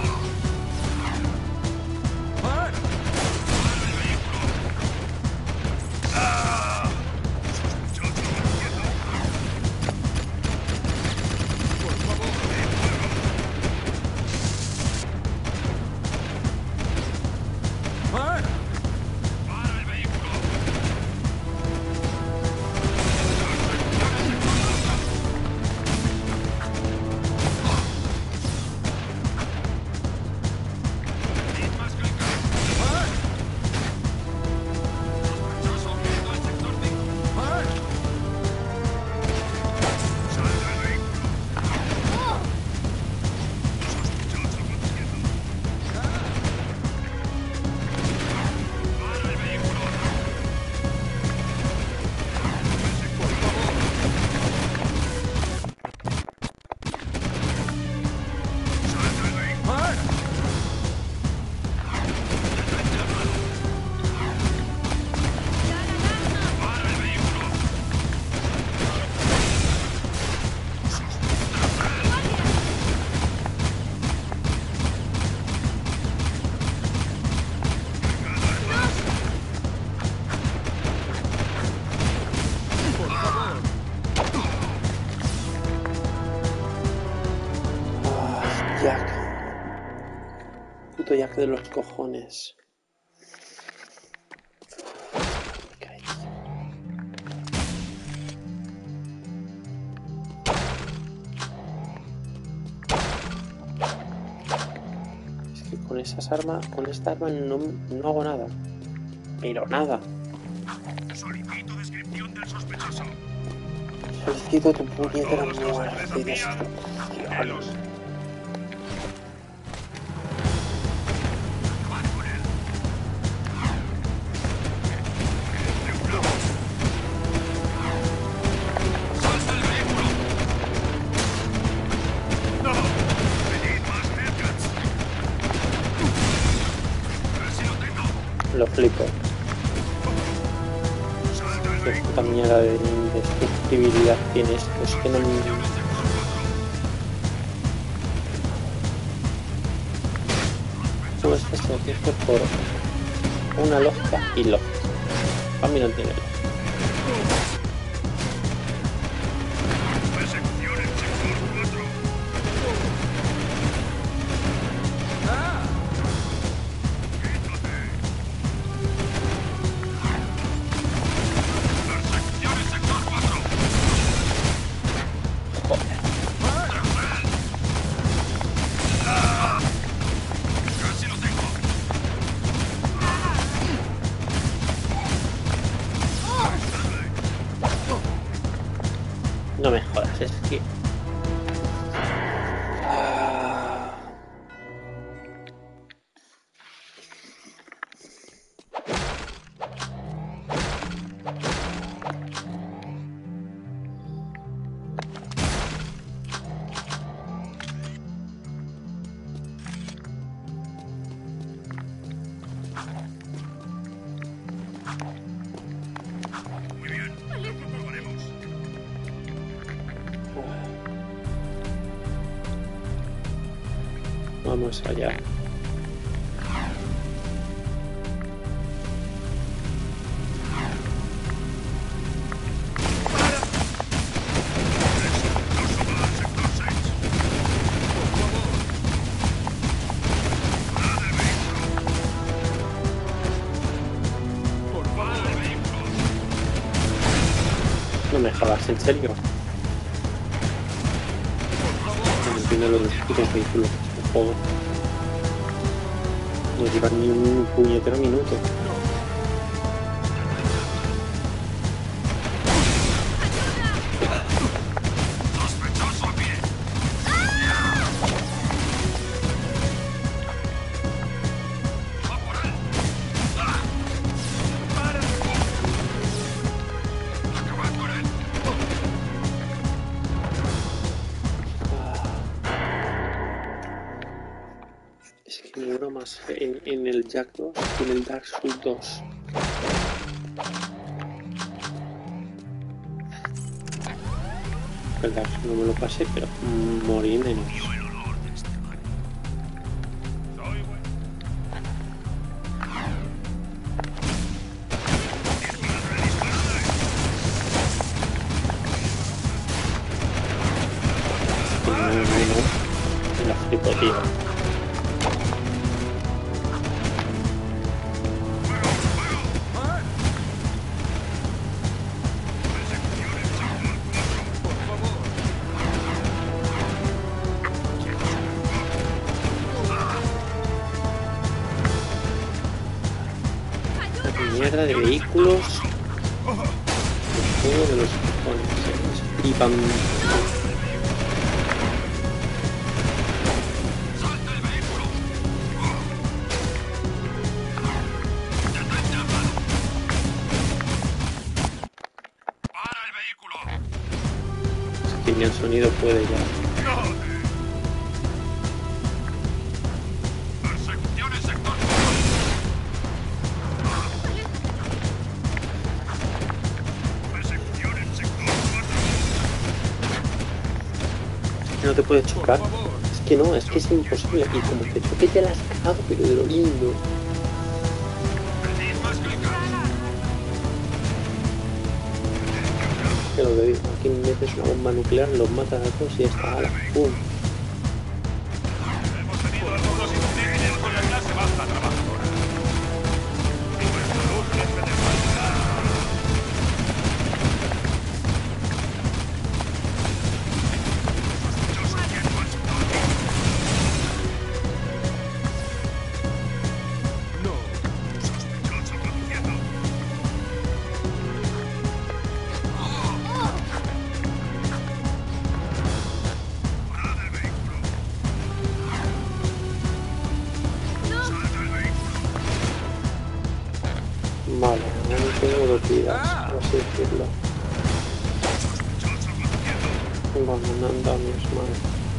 Speaker 1: Zodiac de los cojones. Es que con esas armas, con esta arma no, no hago nada. Pero nada.
Speaker 5: Solicito descripción del sospechoso.
Speaker 1: Solicito tu puñetera muerte y descripción. Lo flipo. Qué puta mierda de destructibilidad tiene esto. Es que no me... Todo este servicio por una lógica y lógica. A mí no tiene lógica. No me jodas, es que... Ah.
Speaker 5: Muy bien, probaremos.
Speaker 1: Vamos allá. No me jodas, ¿en serio? No entiendo lo de los putos vehículos. Joder. No lleva ni un puñetero minuto.
Speaker 5: Sospechoso a pie. Va por él. Acabad con él.
Speaker 1: Es que me dura más en, en el Jack dos que en el Dark Souls dos. El Dark Souls no me lo pasé, pero morí menos. No, no, no. Me la flipo, tío. Mierda de vehículos. Todo de los cojones. Flipan.
Speaker 5: Para el vehículo.
Speaker 1: Es que ni el sonido puede ya.
Speaker 5: Persecución en sector. Persecución en sector cuatro.
Speaker 1: No te puedes chocar. Es que no, es que es imposible. Y como te choque te las cago, pero de lo lindo.
Speaker 5: Venid más clicar.
Speaker 1: Que lo que digo, aquí metes una bomba nuclear, los matas a todos y ya está. ¡Hala! ¡Pum!
Speaker 7: Hemos tenido algunos incidentes con la clase
Speaker 1: partidas, por así decirlo. Bueno, no andamos mal.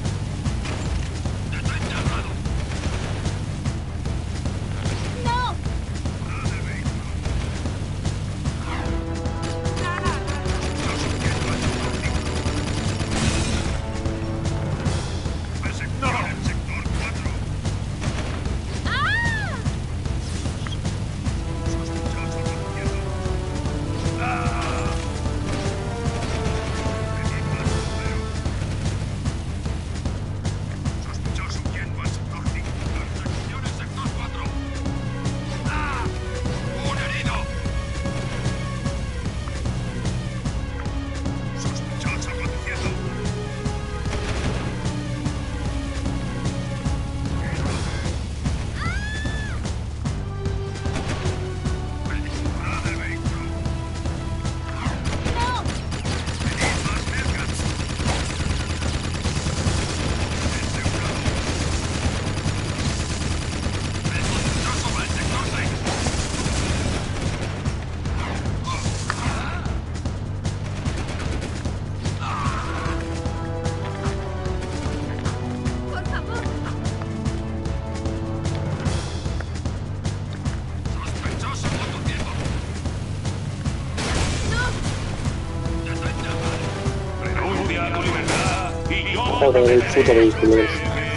Speaker 1: Joder, el puto vehículo es.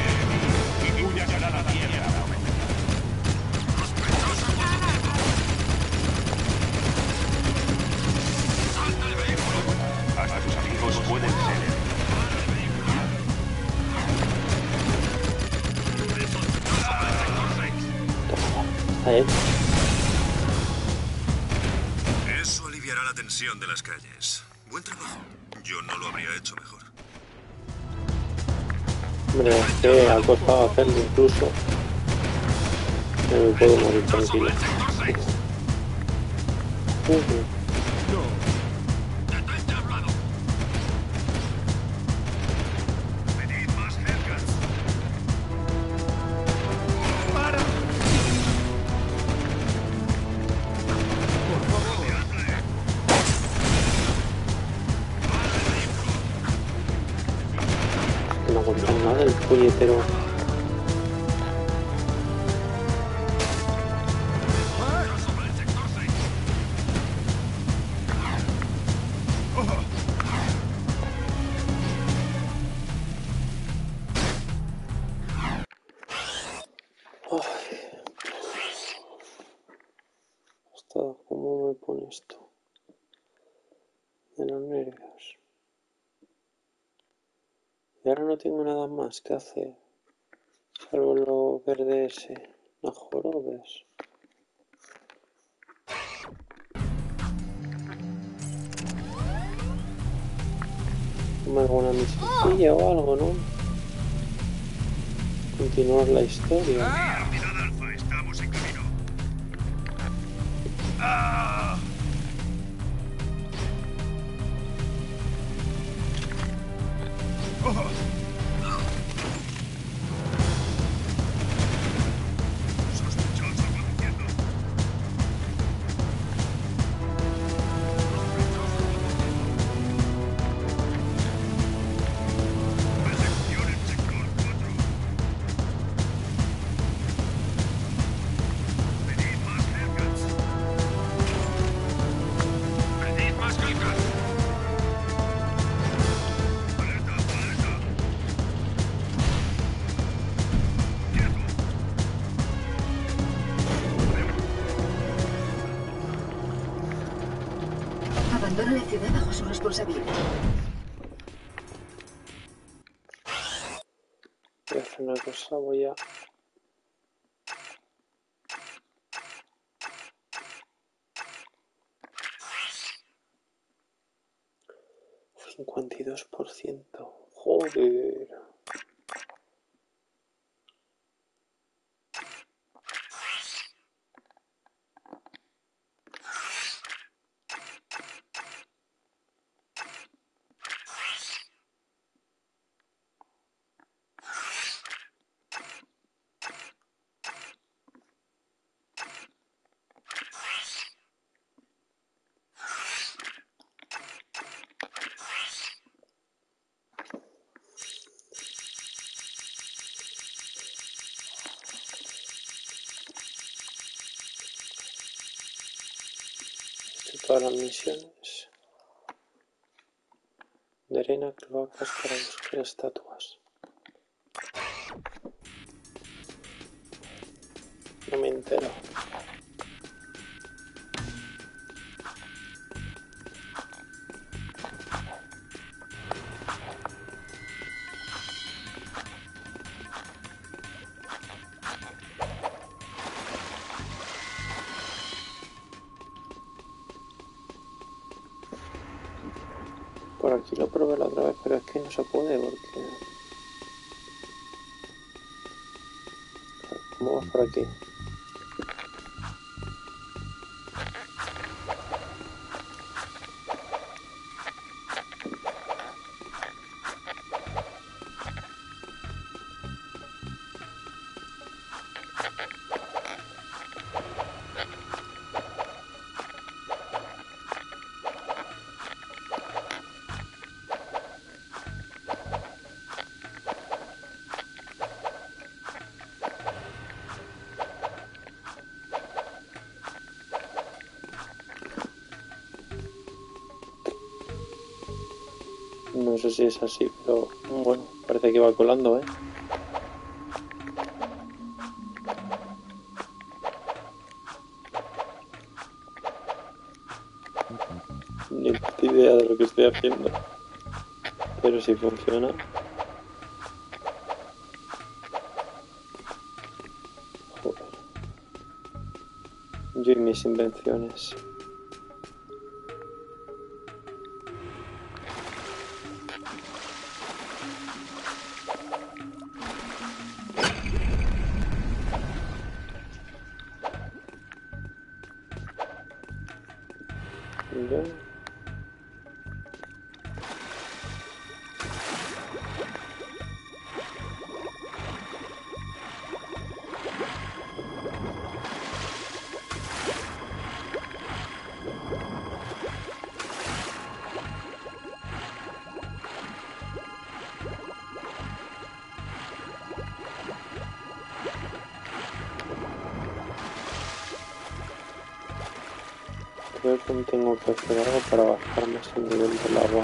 Speaker 7: Hasta tus amigos pueden ser.
Speaker 1: Está hecho.
Speaker 11: Eso aliviará la tensión de las calles. Buen trabajo. Yo no lo habría hecho mejor.
Speaker 1: Hombre, es que ha costado hacerlo incluso. No me puedo morir tranquilo. Uh-huh. No aguanto nada el puñetero. Hasta cómo me pone esto de los nervios. Y ahora no tengo nada más que hacer, salvo lo verde ese. No jorobes. Como alguna misioncilla o algo, ¿no? Continuar la historia.
Speaker 5: Unidad Alfa, estamos en camino. ¡Ah! Oh. Sospechoso conduciendo. Persecución en sector cuatro. Pedid más Hellcats. Pedid más Hellcats. Alerta, alerta.
Speaker 10: Abandona la ciudad bajo su responsabilidad.
Speaker 1: Voy a hacer una cosa, voy a... cincuenta y dos por ciento. Joder. todas las misiones de arena, cloacas para buscar estatuas. No me entero. Por aquí lo probé la otra vez, pero es que no se puede porque... ¿Cómo vas por aquí? No sé si es así, pero bueno, parece que va colando, ¿eh? Ni puta idea de lo que estoy haciendo. Pero si funciona. Joder. Yo y mis invenciones. Ya. Creo que tengo que hacer algo para bajar más el nivel del agua.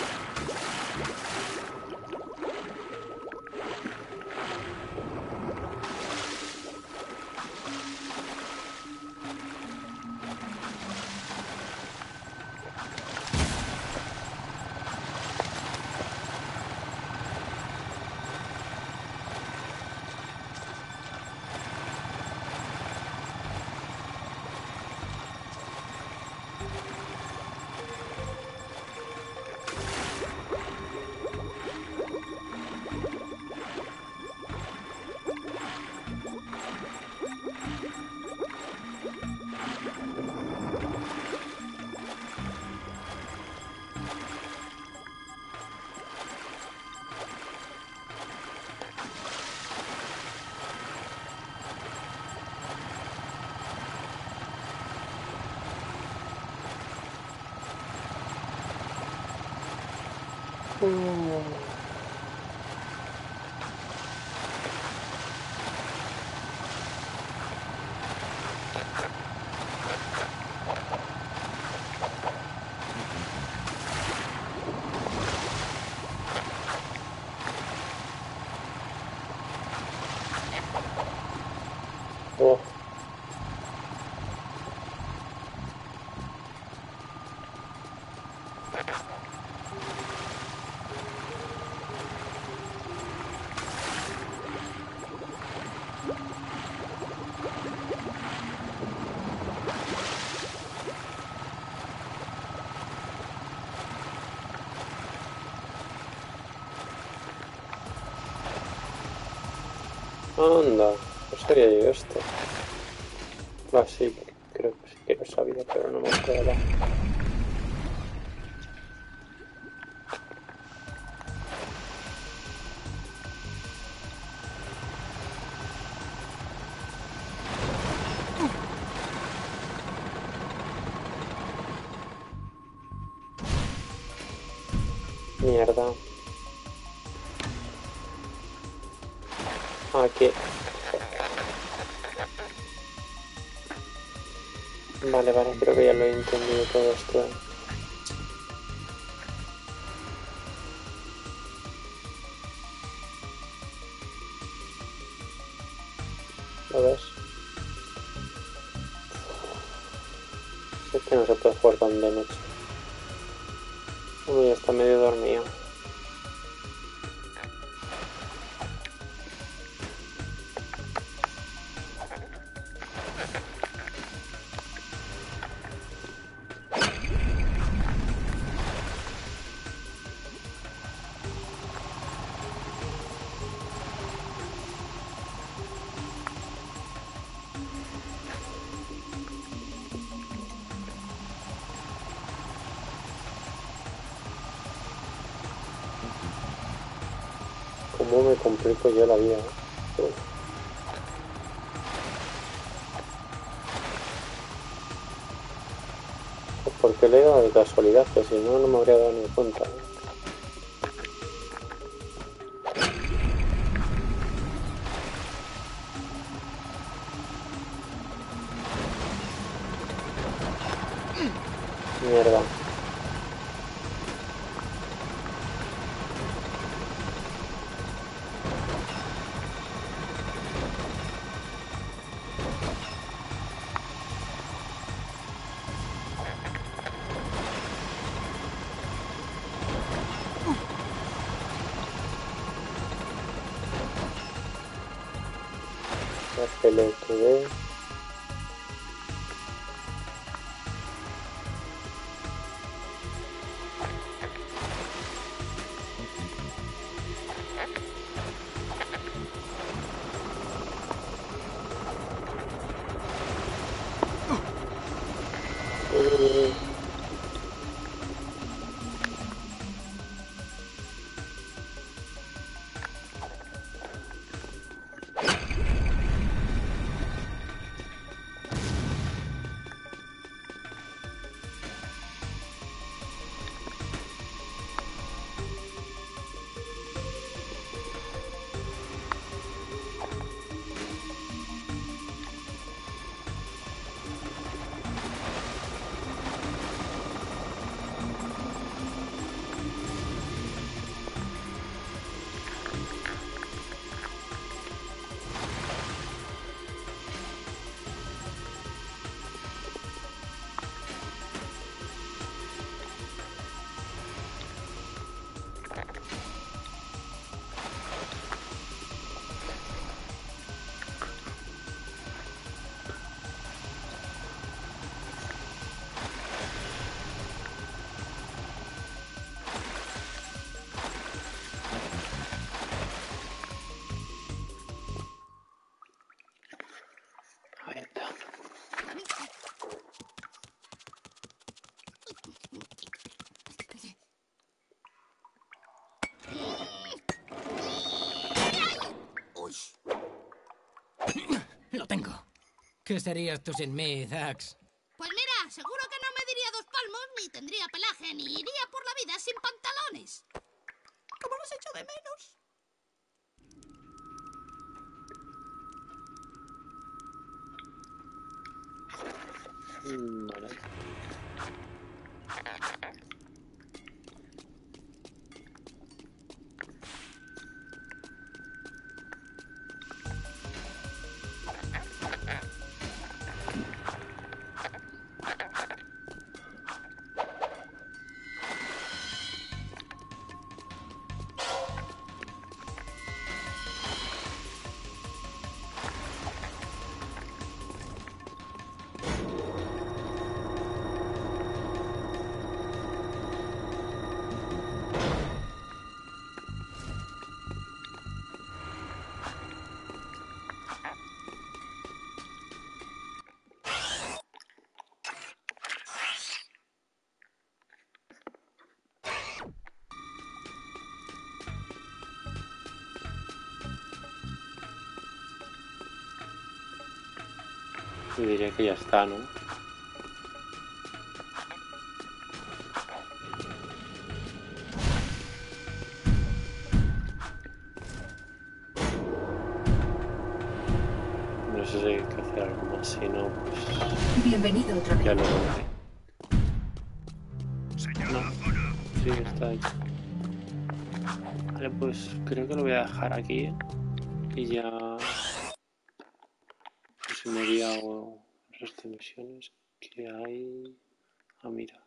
Speaker 1: Mm. Oh. Anda, no sabía yo esto. Ah, sí, creo que sí que lo sabía, pero no me acuerdo. Mierda. Aquí. Vale, vale, creo que ya lo he entendido todo esto. ¿Lo ves? Es que no se puede jugar tan de noche. Uno ya está medio dormido. ¿Cómo me complico yo la vida? Uf. Porque le he dado de casualidad, que si no, no me habría dado ni cuenta. Mierda. Pelotudé.
Speaker 8: Lo tengo. ¿Qué serías tú sin mí, Zax?
Speaker 2: Pues mira, seguro que no me diría dos palmos, ni tendría pelaje, ni iría por la vida sin pantalones. ¿Cómo los echo de menos?
Speaker 1: Mm, vale. Y diría que ya está, ¿no? No sé qué hacer. hacer algo más, si no, pues...
Speaker 10: Bienvenido otra vez.
Speaker 1: Ya lo veré. No, sí, está ahí. Vale, pues creo que lo voy a dejar aquí, ¿eh? Y ya... Pues en el día hago el resto de misiones que hay... Ah, mira.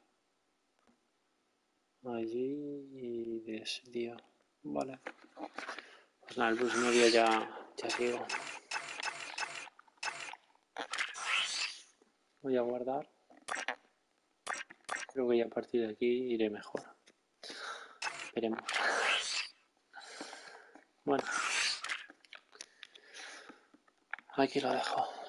Speaker 1: Allí y de ese día. Vale. Pues nada, el próximo día ya, ya sigo. Voy a guardar. Creo que ya a partir de aquí iré mejor. Veremos. Bueno. Aquí lo dejo.